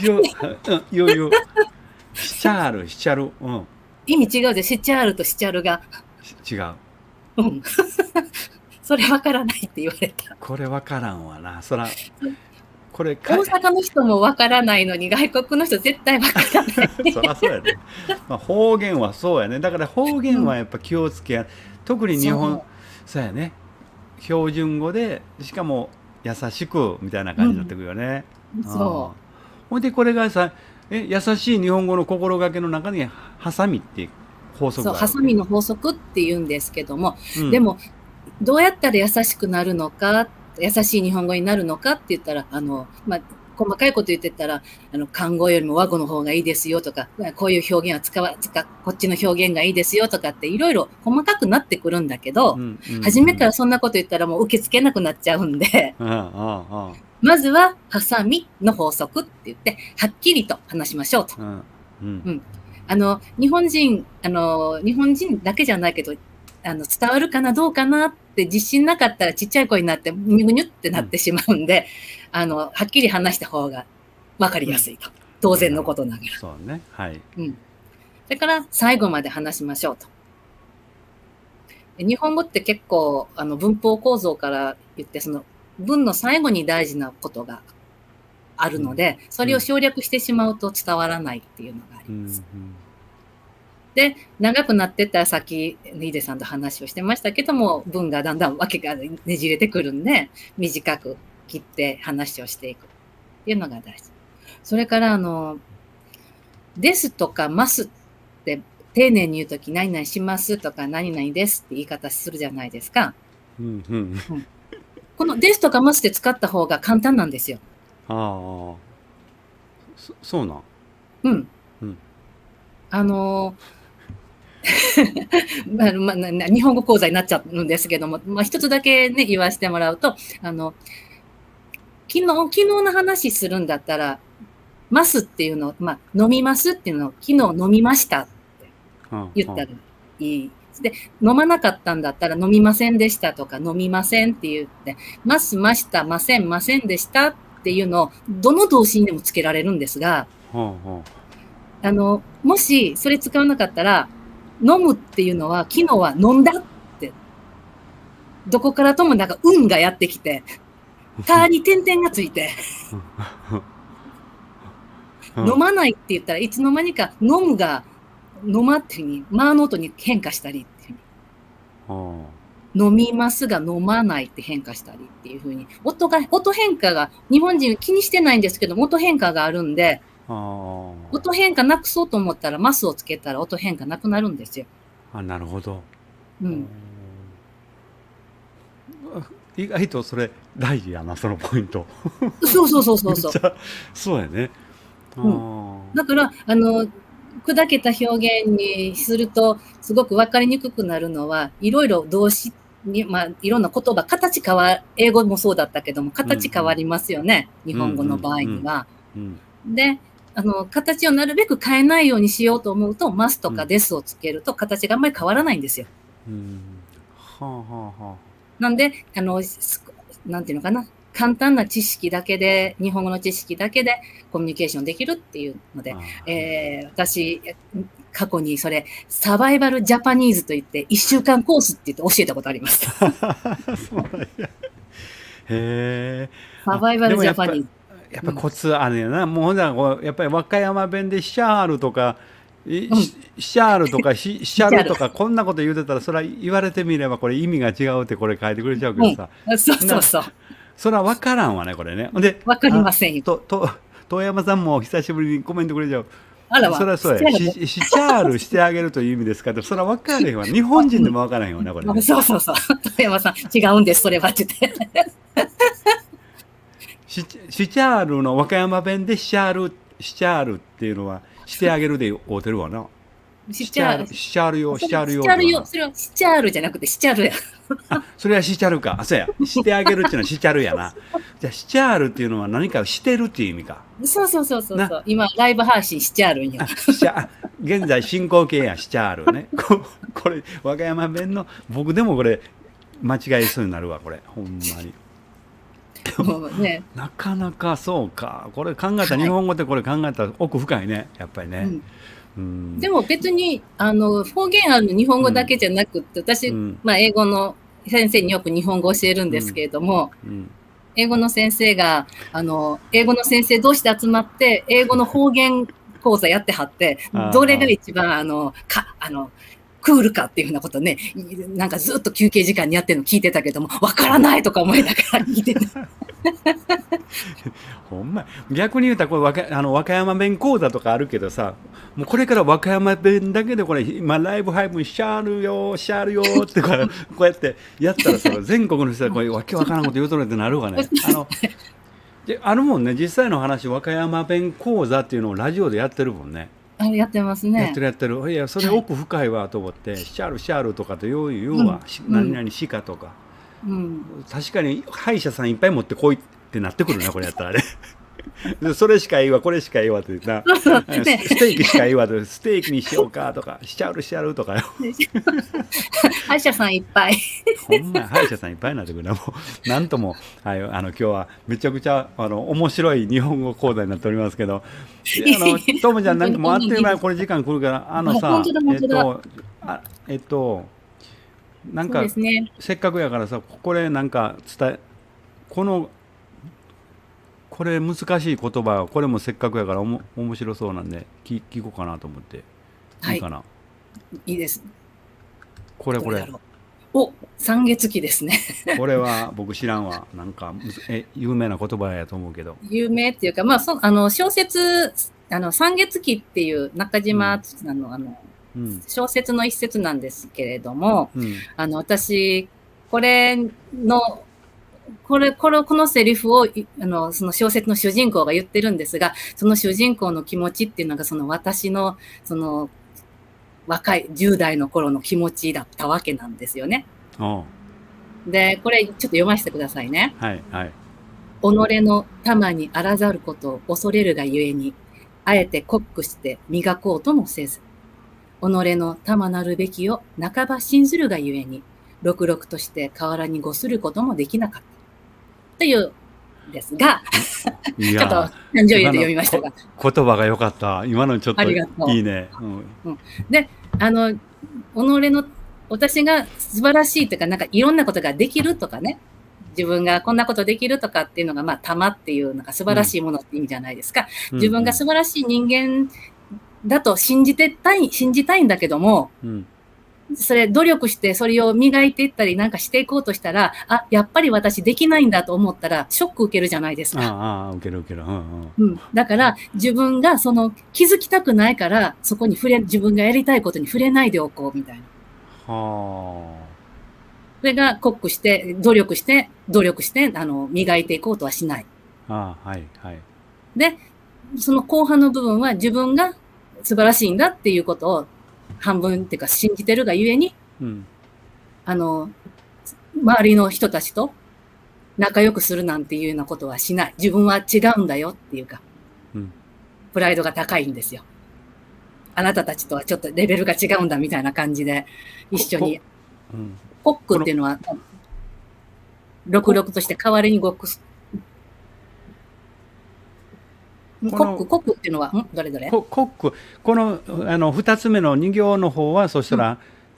シチャール、シチャル。うん。 意味違うで、シチャールとシチャルが。 違う。 うん。それわからないって言われた。 これわからんわな。これ大阪の人もわからないのに、外国の人絶対わからない。 そらそうやね。まあ、方言はそうやね。だから方言うん。 はやっぱ気をつけや。特に日本、 そそうやね。標準語で、しかも優しくみたいなう。 感じになってくるよね。ああ。 そほんでこれがさ、優しい日本語の心がけの中に、ハサミっていう法そう、 則があるわけ。 ハサミの法則って言うんですけども、 うん。 でも、どうやったら優しくなるのか、優しい日本語になるのかって言ったら、細かいこと言ってたら、漢語よりも和語の方がいいですよとか、こういう表現はこっちの表現がいいですよとかっていろいろ細かくなってくるんだけど、 うん。うん。 初めかうん。 らそんなこと言ったらもう受け付けなくなっちゃうんで、 うん。うん。 まずは、ハサミの法則って言って、はっきりと話しましょうと。 うん。うん。 うん。日本人だけじゃないけど、伝わるかな、どうかなって自信なかったらちっちゃい声になって、ぐにゅぐにゅってうん。 なってしまうんで、はっきり話した方がわかりうん。 やすいと。当然なるほど。 のことながら。 そうね。はい。 うん。それから最後まで話しましょうと。日本語って結構、文法構造から言って、その文の最後に大事なことがあるうん。 ので、それをうん。 省略してしまうと伝わらないっていうのがありうん。うます。 ん。 で、長くなってったらさっきヒデさんと話をしてましたけども、文がだんだんわけがねじれてくるんで、短く切って話をしていくっていうのが大事。それからですとかますって丁寧に言うとき、何々しますとか何々ですって言い方するじゃないですか。 うんうん。 このですとかますって使った方が簡単なんですよ。 ああ、そうなん。 うん。 うん。 日本語講座になっちゃうんですけども、一つだけね、言わせてもらうと、昨日の話するんだったら、ますっていうのを、飲みますっていうのを、昨日飲みましたって言ったらいい。で、飲まなかったんだったら、飲みませんでしたとか、飲みませんって言って、ますました、ませんでしたっていうのを、どの動詞にでもつけられるんですが、もしそれ使わなかったら、飲むっていうのは、昨日は飲んだって、どこからとも運がやってきて、たに点々がついて、飲まないって言ったらいつの間にか飲むが飲まっていうふうに、の音に変化したりっていうふうに。飲みますが飲まないって変化したりっていうふうに。音変化が、日本人気にしてないんですけど、音変化があるんで、音変化なくそうと思ったら、ますをつけたら音変化なくなるんですよ。 なるほど。 うん。 意外とそれ大事やな、そのポイント。 そう。 そうやね。 だから、砕けた表現にすると、すごく分かりにくくなるのは、いろいろ動詞に、いろんな言葉、英語もそうだったけども、形変わりますよね。日本語の場合には。で、形をなるべく変えないようにしようと思うと、ますとかですをつけると、形があんまり変わらないんですよ。なんで、なんていうのかな。簡単な知識だけで、日本語の知識だけでコミュニケーションできるっていうので、私、過去にそれ、サバイバルジャパニーズといって、1週間コースって言って教えたことあります。 そうなんや。へサバイバルジャパニーズ。 やっぱコツあるよな。もうほんなら、やっぱり和歌山弁でシャールとか、シャールとかシャルとかこんなこと言うてたら、それは言われてみればこれ意味が違うってこれ書いてくれちゃうけどさ。 そう。 それは分からんわね、これね。で、 分かりませんよ。 遠山さんも久しぶりにコメントくれちゃう。 あらそれはそうや。シチャールしてあげるという意味ですかって、それは分からへんわ。日本人でも分からへんわね、これ、ね。 そう。遠山さん、違うんです、それはって言って。 シチャールの和歌山弁でシャールっていうのは、してあげるで合うてるわな。シチャールよ。 それはシチャールじゃなくてシチャルや。 それはシチャルか。そうや。してあげるっていうのはシチャルやな。じゃあ、シチャールっていうのは何かしてるっていう意味か。 そう。今、ライブ配信しちゃるんよ。 現在進行形や、しちゃるね。これ、和歌山弁の、僕でもこれ、間違いそうになるわ、これ。ほんまに。ね、なかなかそうか。これ考えた、日本語ってこれ考えたら奥深いね、やっぱりね。 でも別に、方言ある日本語だけじゃなくって、私、英語の先生によく日本語教えるんですけれども、英語の先生が、英語の先生同士で集まって、英語の方言講座やってはって、どれが一番、クールかっていうふうなことね、なんかずっと休憩時間にやってるの聞いてたけども、わからないとか思いながら聞いてた。 ほんま逆に言うたらこれ和歌山弁講座とかあるけどさ、もうこれから和歌山弁だけでこれ今ライブ配分しゃるよってこうやってやったらさ、全国の人がこれわけわからんこと言うとるってなるわね。あるもんね、実際の話、和歌山弁講座っていうのをラジオでやってるもんね。 やってますね。 やってる。いや、それ奥深いわと思って、シャールとかと言うわ、何々しかとか。確かに歯医者さんいっぱい持ってこいってなってくるな、これやったらね。それしかいいわ、これしかいいわって言ったら、ステーキしかいいわって、ステーキにしようかとか、しちゃうとかよ。 歯医者さんいっぱい。 ほんま歯医者さんいっぱいになってくるな、もう。なんとも、今日はめちゃくちゃ面白い日本語講座になっておりますけど、ともちゃん、なんかもうあっという間にこれ時間来るから、さ、なんか、せっかくやからさ、これなんかこれ難しい言葉、これもせっかくやから面白そうなんで聞こうかなと思って。いいかな。 いいです。 これ。 お、 三月期ですね。 これは僕知らんわ。なんか、有名な言葉やと思うけど。 有名っていうか、まあ、小説、三月期っていう中島敦さんのうん。 小説の一節なんですけれども、 うん。 私、これの、このセリフを、その小説の主人公が言ってるんですが、その主人公の気持ちっていうのが、その私の、その、若い10代の頃の気持ちだったわけなんですよね。 おう。 で、これちょっと読ませてくださいね。 はいはい。 己の玉にあらざることを恐れるがゆえに、あえて酷苦して磨こうともせず、己の玉なるべきを半ば信ずるがゆえに、ろくろくとして河原にごすることもできなかった。というですが、 いちょっとや感情入れてー、 読みましたが。 言葉が良かった。今のちょっあといりがといね。うん。 う。うん、で、己の、私が素晴らしいというか、なんかいろんなことができるとかね、自分がこんなことできるとかっていうのが、まあ、玉っていう、なんか素晴らしいものって意味じゃないですか。自分が素晴らしい人間だと信じたいんだけども、 うん。 それ努力してそれを磨いていったりなんかしていこうとしたら、あ、やっぱり私できないんだと思ったらショック受けるじゃないですか。 ああ、受ける受ける。うんうん。 うん。だから自分がその気づきたくないからそこに自分がやりたいことに触れないでおこうみたいな。 はそれが酷使して、努力して、磨いていこうとはしない。 あ。ああ、はいはい。 で、その後半の部分は自分が素晴らしいんだっていうことを半分っていうか信じてるがゆえに、 うん。 周りの人たちと仲良くするなんていうようなことはしない。自分は違うんだよっていうか、 うん。 プライドが高いんですよ。あなたたちとはちょっとレベルが違うんだみたいな感じで、一緒に。 うん。 コックっていうのは、ろくろくとして代わりにコックっていうのは、どれどれコック、この、二つ目の二行の方は、そしたら、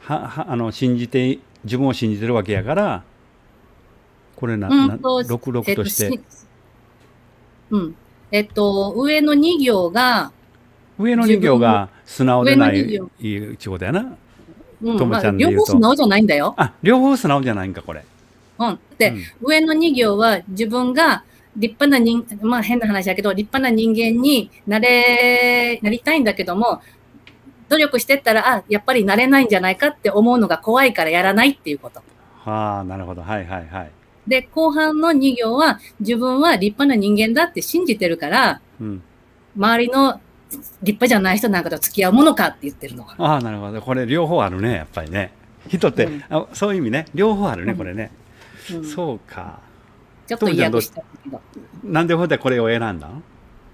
自分を信じてるわけやから、これ六々として。 うん。上の二行が、 上の二行が素直でないってことやな。ともちゃんで言うと。 両方素直じゃないんだよ。 あ、両方素直じゃないんか、これ。 うん。で、上の二行は自分が立派なまあ変な話だけど、立派な人間になりたいんだけども、努力してったら、あ、やっぱりなれないんじゃないかって思うのが怖いからやらないっていうこと。 はあ、なるほど。はいはいはい。 で、後半の2行は、自分は立派な人間だって信じてるから、周りの立派じゃない人なんかと付き合うものかって言ってるのが。 ああ、なるほど。これ両方あるね、やっぱりね。人って、そういう意味ね。両方あるね、これね。そうか。 ちょっと嫌でしたけど。 なんでほんでこれを選んだの？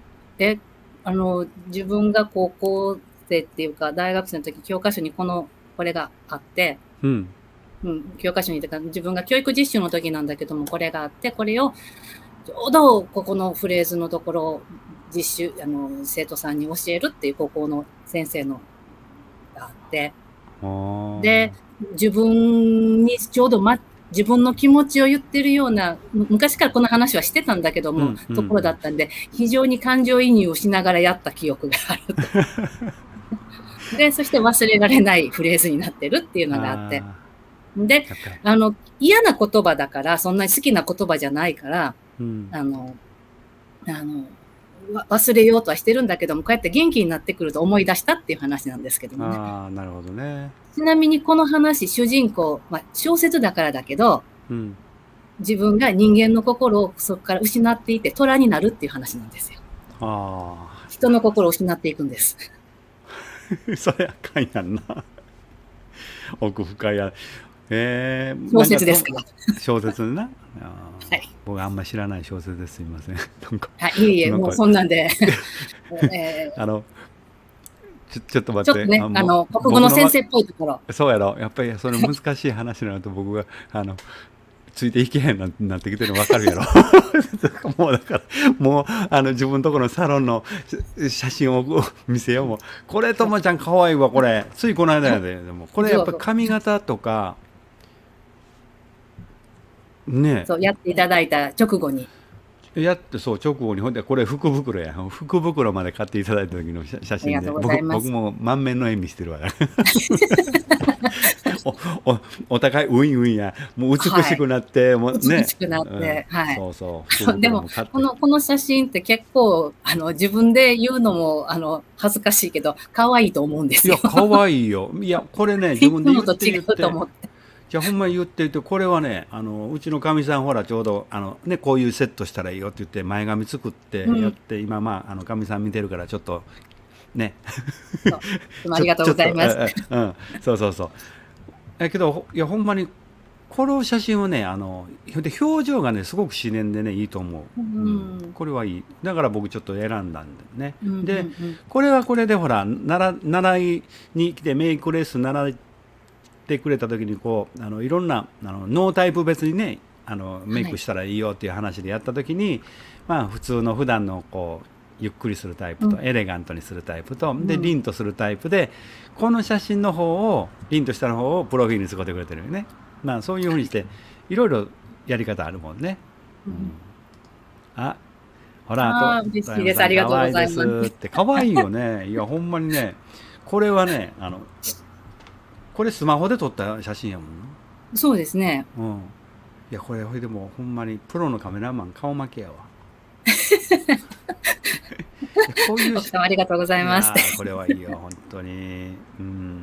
自分が高校生っていうか、大学生の時、教科書にこれがあって、教科書に、自分が教育実習の時なんだけども、これがあって、これを、ちょうどここのフレーズのところを実習、生徒さんに教えるっていう高校の先生のがあって、で、自分にちょうど自分の気持ちを言ってるような、昔からこの話はしてたんだけども、ところだったんで、非常に感情移入をしながらやった記憶がある。で、そして忘れられないフレーズになってるっていうのがあって。で、嫌な言葉だから、そんなに好きな言葉じゃないから、忘れようとはしてるんだけども、こうやって元気になってくると思い出したっていう話なんですけどもね。 ああ、なるほどね。 ちなみにこの話、主人公、小説だからだけど、自分が人間の心をそこから失っていて、虎になるっていう話なんですよ。人の心を失っていくんです。 それあかんやんな。奥深いや。 小説ですから。 小説な。 はい。 僕あんま知らない小説です。すみません。 はい、いえいえ、もうそんなんで。 ちょっと待って。 ちょっとね、国語の先生っぽいところ。 そうやろ。やっぱりその難しい話になると僕がついていけへんなってきてるの分かるやろ。もうだからもう自分のところのサロンの写真を見せよう。もうこれともちゃん可愛いわ。これついこの間やで。でもこれやっぱ髪型とかね。 そうやっていただいた直後に。 そう直後にほんでこれ福袋や。福袋まで買っていただいた時の写真で僕も満面の笑みしてるわ。 おおお互いウィンウィンや、もう美しくなって、もうね、 美しくなっうん、 て、はい。 そうそう、福でも、 袋も買って。 この写真って結構、自分で言うのも、恥ずかしいけど、可愛いと思うんですよ。 いや、可愛いよ。いや、これね、自いつ分で言ってもと違言って、 うと思って。 じゃあほんまに言って言って、これはね、うちのかみさん、ほら、ちょうど、ね、こういうセットしたらいいよって言って、前髪作ってうん。 やって、今、まあ、かみさん見てるから、ちょっと、ね、 そう。いつもありがとうちょっと、 ございます。 うん、そうそうそう。けど、いや、ほんまに、この写真はね、で表情がね、すごく自然でね、いいと思う。 ううん、 ん。 これはいい。だから僕ちょっと選んだんだよね。 うんうんで、 うん。 これはこれでほら、習いに来てメイクレッスン習ってくれた時にこう、いろんな、ノータイプ別にね、メイはい。 クしたらいいよっていう話でやった時に、まあ普通の普段のこう、ゆっくりするタイプとうん。 エレガントにするタイプとでうん。 凛とするタイプで、この写真の方を凛とした方をプロフィールに使ってくれてるよね。まあそういうふうにしていろいろやり方あるもんね。うん、 うん。 あ、ほら、 ああ、嬉しいです。 富山さんありがとうご可愛いでざいます。 すって、可愛いよね。いや、ほんまにね、これはね、これスマホで撮った写真やもんな。 そうですね。 うん。いや、これ、ほいでも、ほんまに、プロのカメラマン顔負けやわ。こういう奥様ありがとうございます。 いやー、これはいいよ、本当に。うん。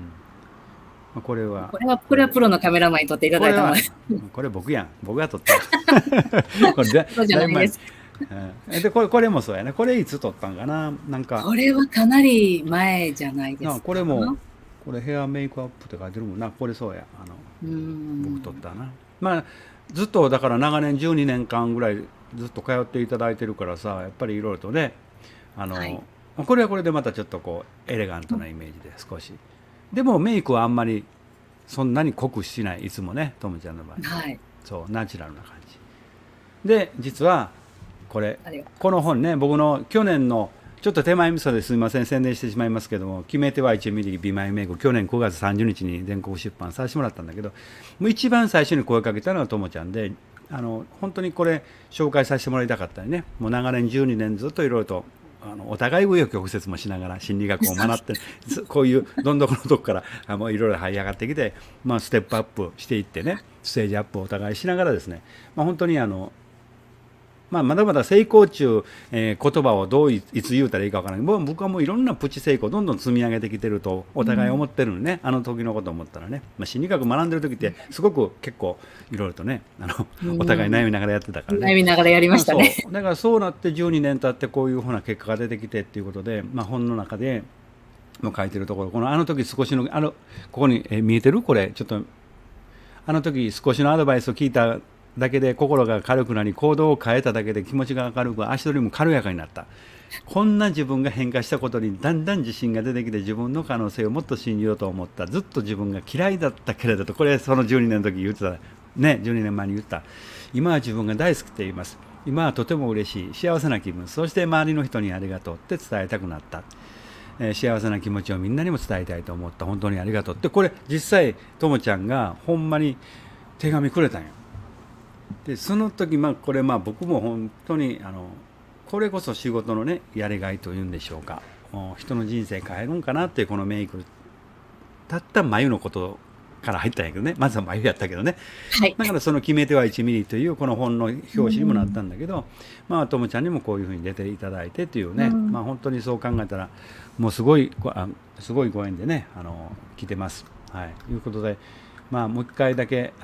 これは、 これはプロのカメラマンに撮っていたこれは、 だいたものです。 これ僕やん。僕が撮った。これプロじゃだいぶ前。 ないです。 で、これもそうやね。これいつ撮ったんかな。なんか、 これはかなり前じゃないでなあ、 すか。 これも、これヘアメイクアップって書いてるもんな。これそうや。 う僕撮っん。 たな。まあ、ずっとだから長年12年間ぐらいずっと通っていただいてるからさ、やっぱりいろいろとね、あはい。 の、これはこれでまたちょっとこう、エレガントなイメージで少し。でもメイクはあんまりそんなに濃くしない、いつもね、ともちゃんの場合。 はい。 そう、ナチュラルな感じ。で、実は、これ、 ありがとこの本ね、僕の去年の、ちょっと手前味噌ですみません、宣伝してしまいますけども、決めては1ミリ美眉メイク、去年9月30日に全国出版させてもらったんだけど、もう一番最初に声かけたのはともちゃんで、本当にこれ、紹介させてもらいたかったよね。もう長年12年ずっといろいろと、お互い紆余曲折もしながら心理学を学って、こういうどんどこのとこからもういろいろ這い上がってきて、まあ、ステップアップしていってね、ステージアップをお互いしながらですね、まあ、本当にまあ、まだまだ成功中、言葉をどういつ言うたらいいかわからない。もう僕はもういろんなプチ成功をどんどん積み上げてきてるとおう。うん。 互い思ってるのね。あの時のことを思ったらね。まあ、心理学学んでる時ってすごく結構いろいろとね、 うお互い悩ん。 みながらやってたからね。 悩みながらやりましたね。 そう。だからそうなって12年経ってこういうふうな結果が出てきてっていうことで、まあ、本の中でも書いてるところ、このあの時少しの、ここに、見えてるこれ、ちょっとあの時少しのアドバイスを聞いただけで心が軽くなり行動を変えただけで気持ちが明るく足取りも軽やかになった。こんな自分が変化したことにだんだん自信が出てきて自分の可能性をもっと信じようと思った。ずっと自分が嫌いだったけれどと、これその12年の時言ってたね、12年前に言った。今は自分が大好きと言います。今はとても嬉しい幸せな気分、そして周りの人にありがとうって伝えたくなった。幸せな気持ちをみんなにも伝えたいと思った。本当にありがとうってこれ実際ともちゃんがほんまに手紙くれたんよ。でその時これ僕も本当にこれこそ仕事のねやりがいというんでしょうか、人の人生変えるんかなっていうこのメイクたった眉のことから入ったんやけどね、まずは眉やったけどね。 はい。 だからその決め手は1ミリというこの本の表う紙にもなっん。 たんだけど、まあともちゃんにもこういうふうに出ていただいてっていうね、 うん。 まあ本当にそう考えたらもうすごいすごいご縁でね来てます。はい、いうことで、まあもう一回だけ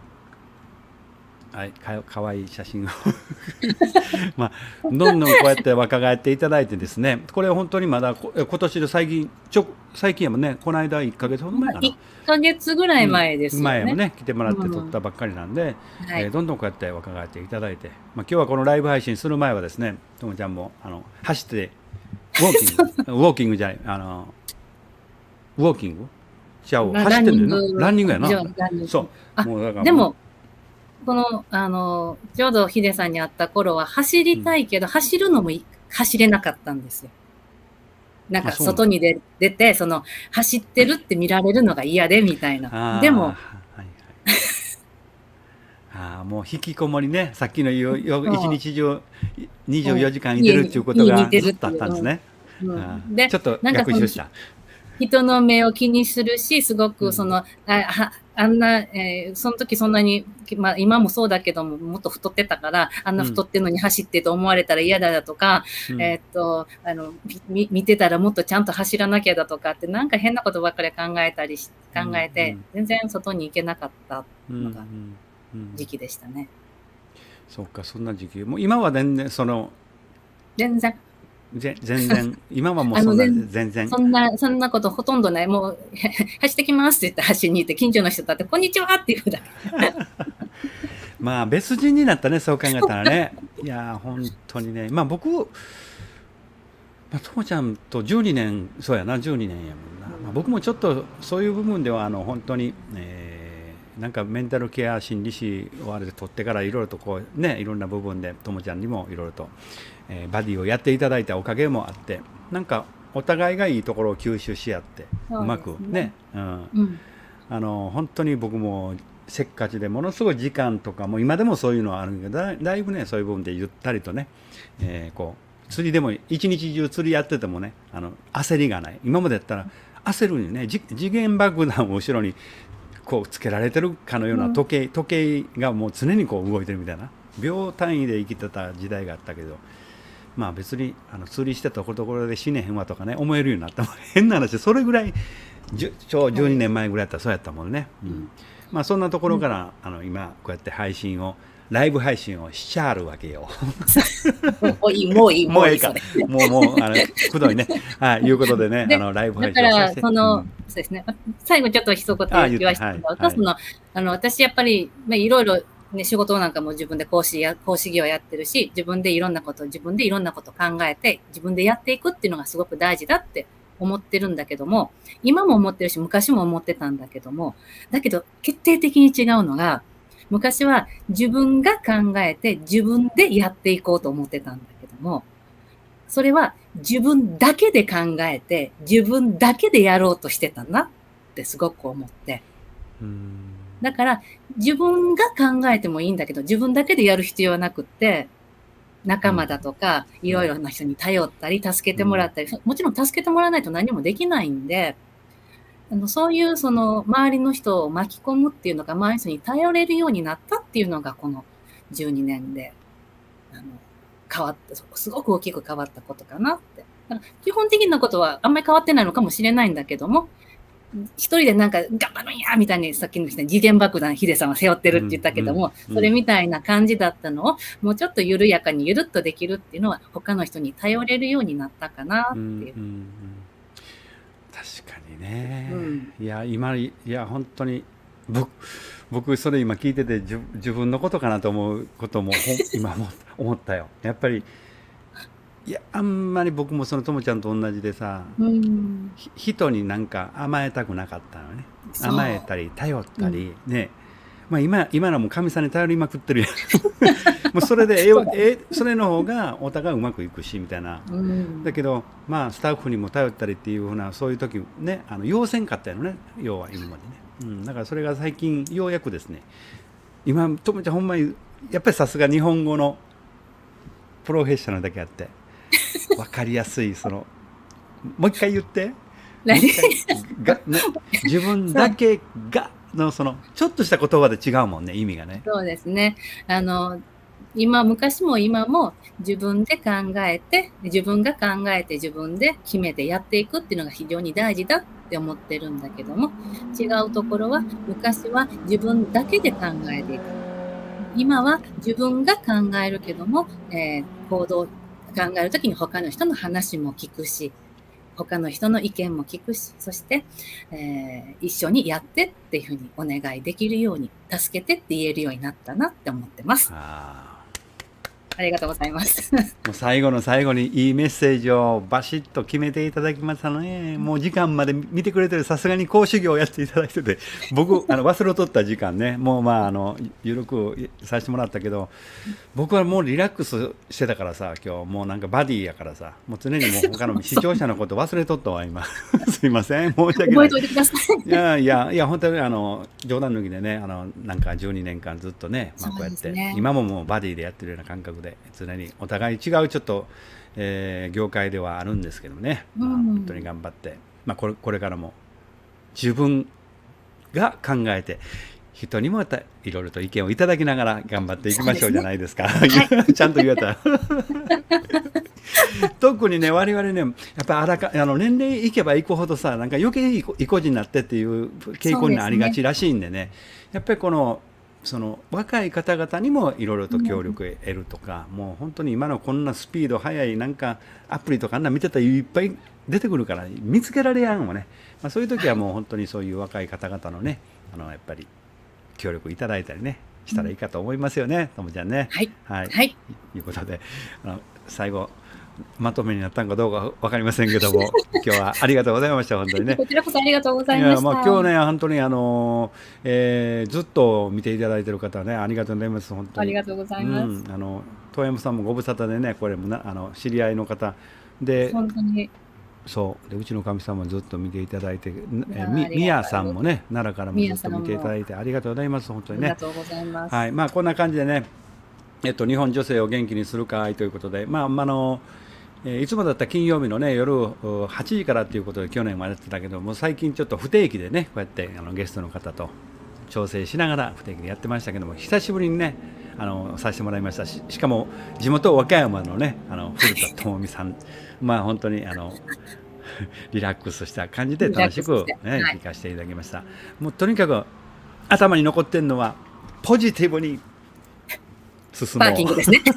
はい、かわいい写真をまあどんどんこうやって若返っていただいてですね、これは本当にまだ今年で最近やもんね、この間1ヶ月ほど前かな。 1ヶ月ぐらいうん、 前ですよね。 前もね来てもらって撮うん。 ったばっかりなんで、 はい。 どんどんこうやって若返っていただいて、まあ、今日はこのライブ配信する前はですね、ともちゃんも走ってウォーキングじゃないウォーキングシャワー走ってんだよな、ランニングやな。 ランニング。 そあ、 う、もうだからもう、 でも、ちょうどヒデさんに会った頃は走りうん、 たいけど、走るのも走れなかったんですよ。なんかそうなの。 外に出て、走ってるって見られるのが嫌でみたいな。でも、 ああ、はいはい。ああ、もう引きこもりね、さっきの一そう、 日中24 もう時間いてるっていうこと家にいがずっとあってるっていう。 たんですね。 うん。 ああ、 で、 ちょっとなんか逆襲した。 人の目を気にするし、すごくうん。 あんな、その時そんなに、まあ今もそうだけども、もっと太ってたから、あんな太ってるのに走ってと思われたら嫌だだとか、 うん、 見てたらもっとちゃんと走らなきゃだとかって、なんか変なことばっかり考えうん、うて、 ん、 全然外に行けなかったうん、うのがん、うん。 時期でしたね。 そうか、そんな時期。もう今は全然、 全然。 全然、今はもうそんな、全然。 そんなことほとんどない。もう、走ってきますって言って走りに行って、近所の人と会って、こんにちはって言うだけ。 まあ別人になったね、そう考えたらね。いやー、本当にね。まあ僕、まあ、ともちゃんと12年、そうやな、12年やもんな。まあ、僕もちょっとそういう部分では、本当に、なんかメンタルケア心理師をあれで取ってからいろいろとこうね、いろんな部分でともちゃんにもいろいろと、バディをやっていただいたおかげもあって、なんかお互いがいいところを吸収し合ってうそうまですね。 くね、うん、 うん。 本当に僕もせっかちでものすごい時間とかも今でもそういうのはあるけど、だいぶねそういう部分でゆったりとね、こう釣りでも一日中釣りやっててもね、焦りがない。今までやったら焦るにね、時限爆弾を後ろにこうつけられてるかのようなうん。 時計がもう常にこう動いてるみたいな、秒単位で生きてた時代があったけど、まあ別に釣りしてたところで死ねへんわとかね思えるようになった。変な話、それぐらいちょう12 そうです。 年前ぐらいやったらそうやったもんね。うん、 うん。 まあそんなとこうん。 ろから今こうやってライブ配信をしちゃあるわけよ。 もういい、もういい、 もうええか。 もういい、それ。 もうくどいね。はい、いうことでね、 で、 ライブ配だから、 信をさせて。うん。 そうですね。最後ちょっと一言ああ、言って、 言わせてはい、 もらうと、 はい。 私やっぱり、まあ、いろいろ、ね、仕事なんかも自分で講師業やってるし、自分でいろんなこと考えて、自分でやっていくっていうのがすごく大事だって思ってるんだけども、今も思ってるし、昔も思ってたんだけども、だけど、決定的に違うのが、昔は自分が考えて自分でやっていこうと思ってたんだけども、それは自分だけで考えて、自分だけでやろうとしてたなってすごく思って。 うん。 だから自分が考えてもいいんだけど、自分だけでやる必要はなくって、仲間うん。 だとか、いうん。 ろいろな人に頼ったり、助けうん。 てもらったり、もちろん助けてもらわないと何もできないんで、そういうその周りの人を巻き込むっていうのが、周りの人に頼れるようになったっていうのが、この12年であの、変わった、すごく大きく変わったことかなって。だから基本的なことはあんまり変わってないのかもしれないんだけども、一人でなんか頑張るんやみたいにさっきの次元爆弾ヒデさんは背負ってるって言ったうん。うん。 けども、 うん。 それみたいな感じだったのをもうちょっと緩やかにゆるっとできるっていうのは他の人に頼れるようになったかなうん。 っていう。 うん。確かにうね。 ん。 いや、本当に、僕、僕それ今聞いてて、自分のことかなと思うことも、今も思ったよ。やっぱり、いや、あんまり僕もそのともちゃんと同じでさ、 うん。 人になんか甘えたくなかったのね。甘えそたり、頼っう。うたん。 り、ね。まあ今のもかみさんに頼りまくってるやん。もうそれでそうだ。 それの方がお互いうまくいくしみたいな。 うん。 だけどまあスタッフにも頼ったりっていうふうなそういう時ね、要せんかったよね、要は今までね。うん、だからそれが最近ようやくですね、今ともちゃんほんまにやっぱりさすが日本語のプロフェッショナルだけあって分かりやすい、もう一回言って、もう一回ね、自分そう。 だけがのちょっとした言葉で違うもんね、意味がね。 そうですね。あの、昔も今も自分で考えて、自分が考えて自分で決めてやっていくっていうのが非常に大事だって思ってるんだけども、違うところは昔は自分だけで考えていた。今は自分が考えるけども、考えるときに他の人の話も聞くし、他の人の意見も聞くし、そして、一緒にやってっていうふうにお願いできるように、助けてって言えるようになったなって思ってます。 あありがとうございます。 もう最後の最後にいいメッセージをバシッと決めていただきましたのね。もう時間まで見てくれてる、さすがに講師業をやっていただいてて、僕忘れとった時間ね、もうまあゆるくさせてもらったけど、僕はもうリラックスしてたからさ、今日もうなんかバディやからさ、もう常にもう他の視聴者のこと忘れとったわ今。すいません、申し訳ない。 覚えておいてください。 本当に冗談抜きでね、なんか12年間ずっとね、まあ、こうそうやってですね。 今ももうバディでやってるような感覚で常にお互い違うちょっと、業界ではあるんですけどね、 うまあ、本当にん。 頑張って、まあ、これからも自分が考えて、人にもまたいろいろと意見をいただきながら頑張っていきましょうじゃないですか。ちゃんと言えた。特にね、我々ね、やっぱり年齢いけばいくほどさ、なんか余計意固地になってっていう傾向になりがちらしいんでね、やっぱりその若い方々にもいろいろと協力を得るとか、もう本当に今のこんなスピード速いなんかアプリとかあんな見てたらいっぱい出てくるから見つけられやんもね、そういう時はもう本当にそういう若い方々のね、やっぱり協力いただいたりねしたらいいかと思いますよね、ともちゃんね。 はい。 はい。 はい。 ということで、最後まとめになったのかどうかわかりませんけども、今日はありがとうございました、本当にね。 こちらこそありがとうございました。 今日ね、本当にずっと見ていただいている方はね、ありがとうございます、本当に。 ありがとうございます。 遠山さんもご無沙汰でね、これも知り合いの方で、 本当に。 そうで、うちのかみさんもずっと見ていただいて、みやさんもね、奈良からもずっと見ていただいてありがとうございます、本当にね。 ありがとうございます。 はい、こんな感じでね、日本女性を元気にする会ということで、いつもだったら金曜日のね夜8時からということで去年はやってたけども、最近ちょっと不定期でねこうやってゲストの方と調整しながら不定期でやってましたけども、久しぶりにねさせてもらいましたし、しかも地元和歌山のね古田智美さん本当にリラックスした感じで楽しくね聞かせていただきました。もうとにかく頭に残ってるのはポジティブに進もう。 パーキングですね。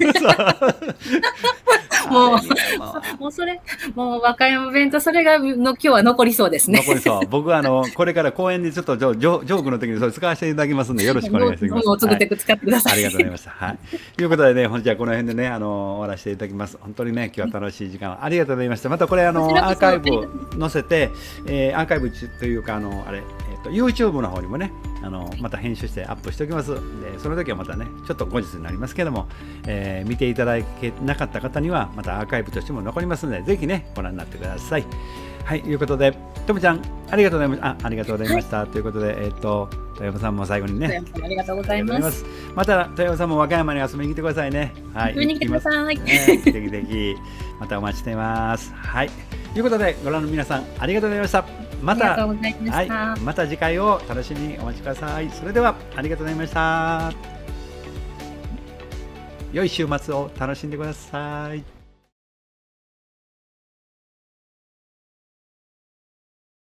もうそれ、もう和歌山弁とそれが今日は残りそうですね。 残りそう。僕はこれから公演でちょっとジョークの時にそれ使わせていただきますので、よろしくお願いしておきます。 もう使ってください。 ありがとうございました。はい。ということでね、本日はこの辺でね、終わらせていただきます。本当にね、今日は楽しい時間ありがとうございました。またこれアーカイブ載せて、アーカイブというかYouTube の方にもね、また編集してアップしておきます。で、その時はまたね、ちょっと後日になりますけども、見ていただけなかった方にはまたアーカイブとしても残りますので、ぜひねご覧になってください。はい、ということで、ともちゃんありがとうございました。ありがとうございました。はい、ということで、豊山さんも最後にね、 ありがとうございます。 また豊山さんも和歌山に遊びに来てくださいね。はい、 遊びに来てください。 ぜひぜひまたお待ちしています。はい、ということでご覧の皆さんありがとうございました。またまた次回を楽しみにお待ちください。それではありがとうございました。良い週末を楽しんでください。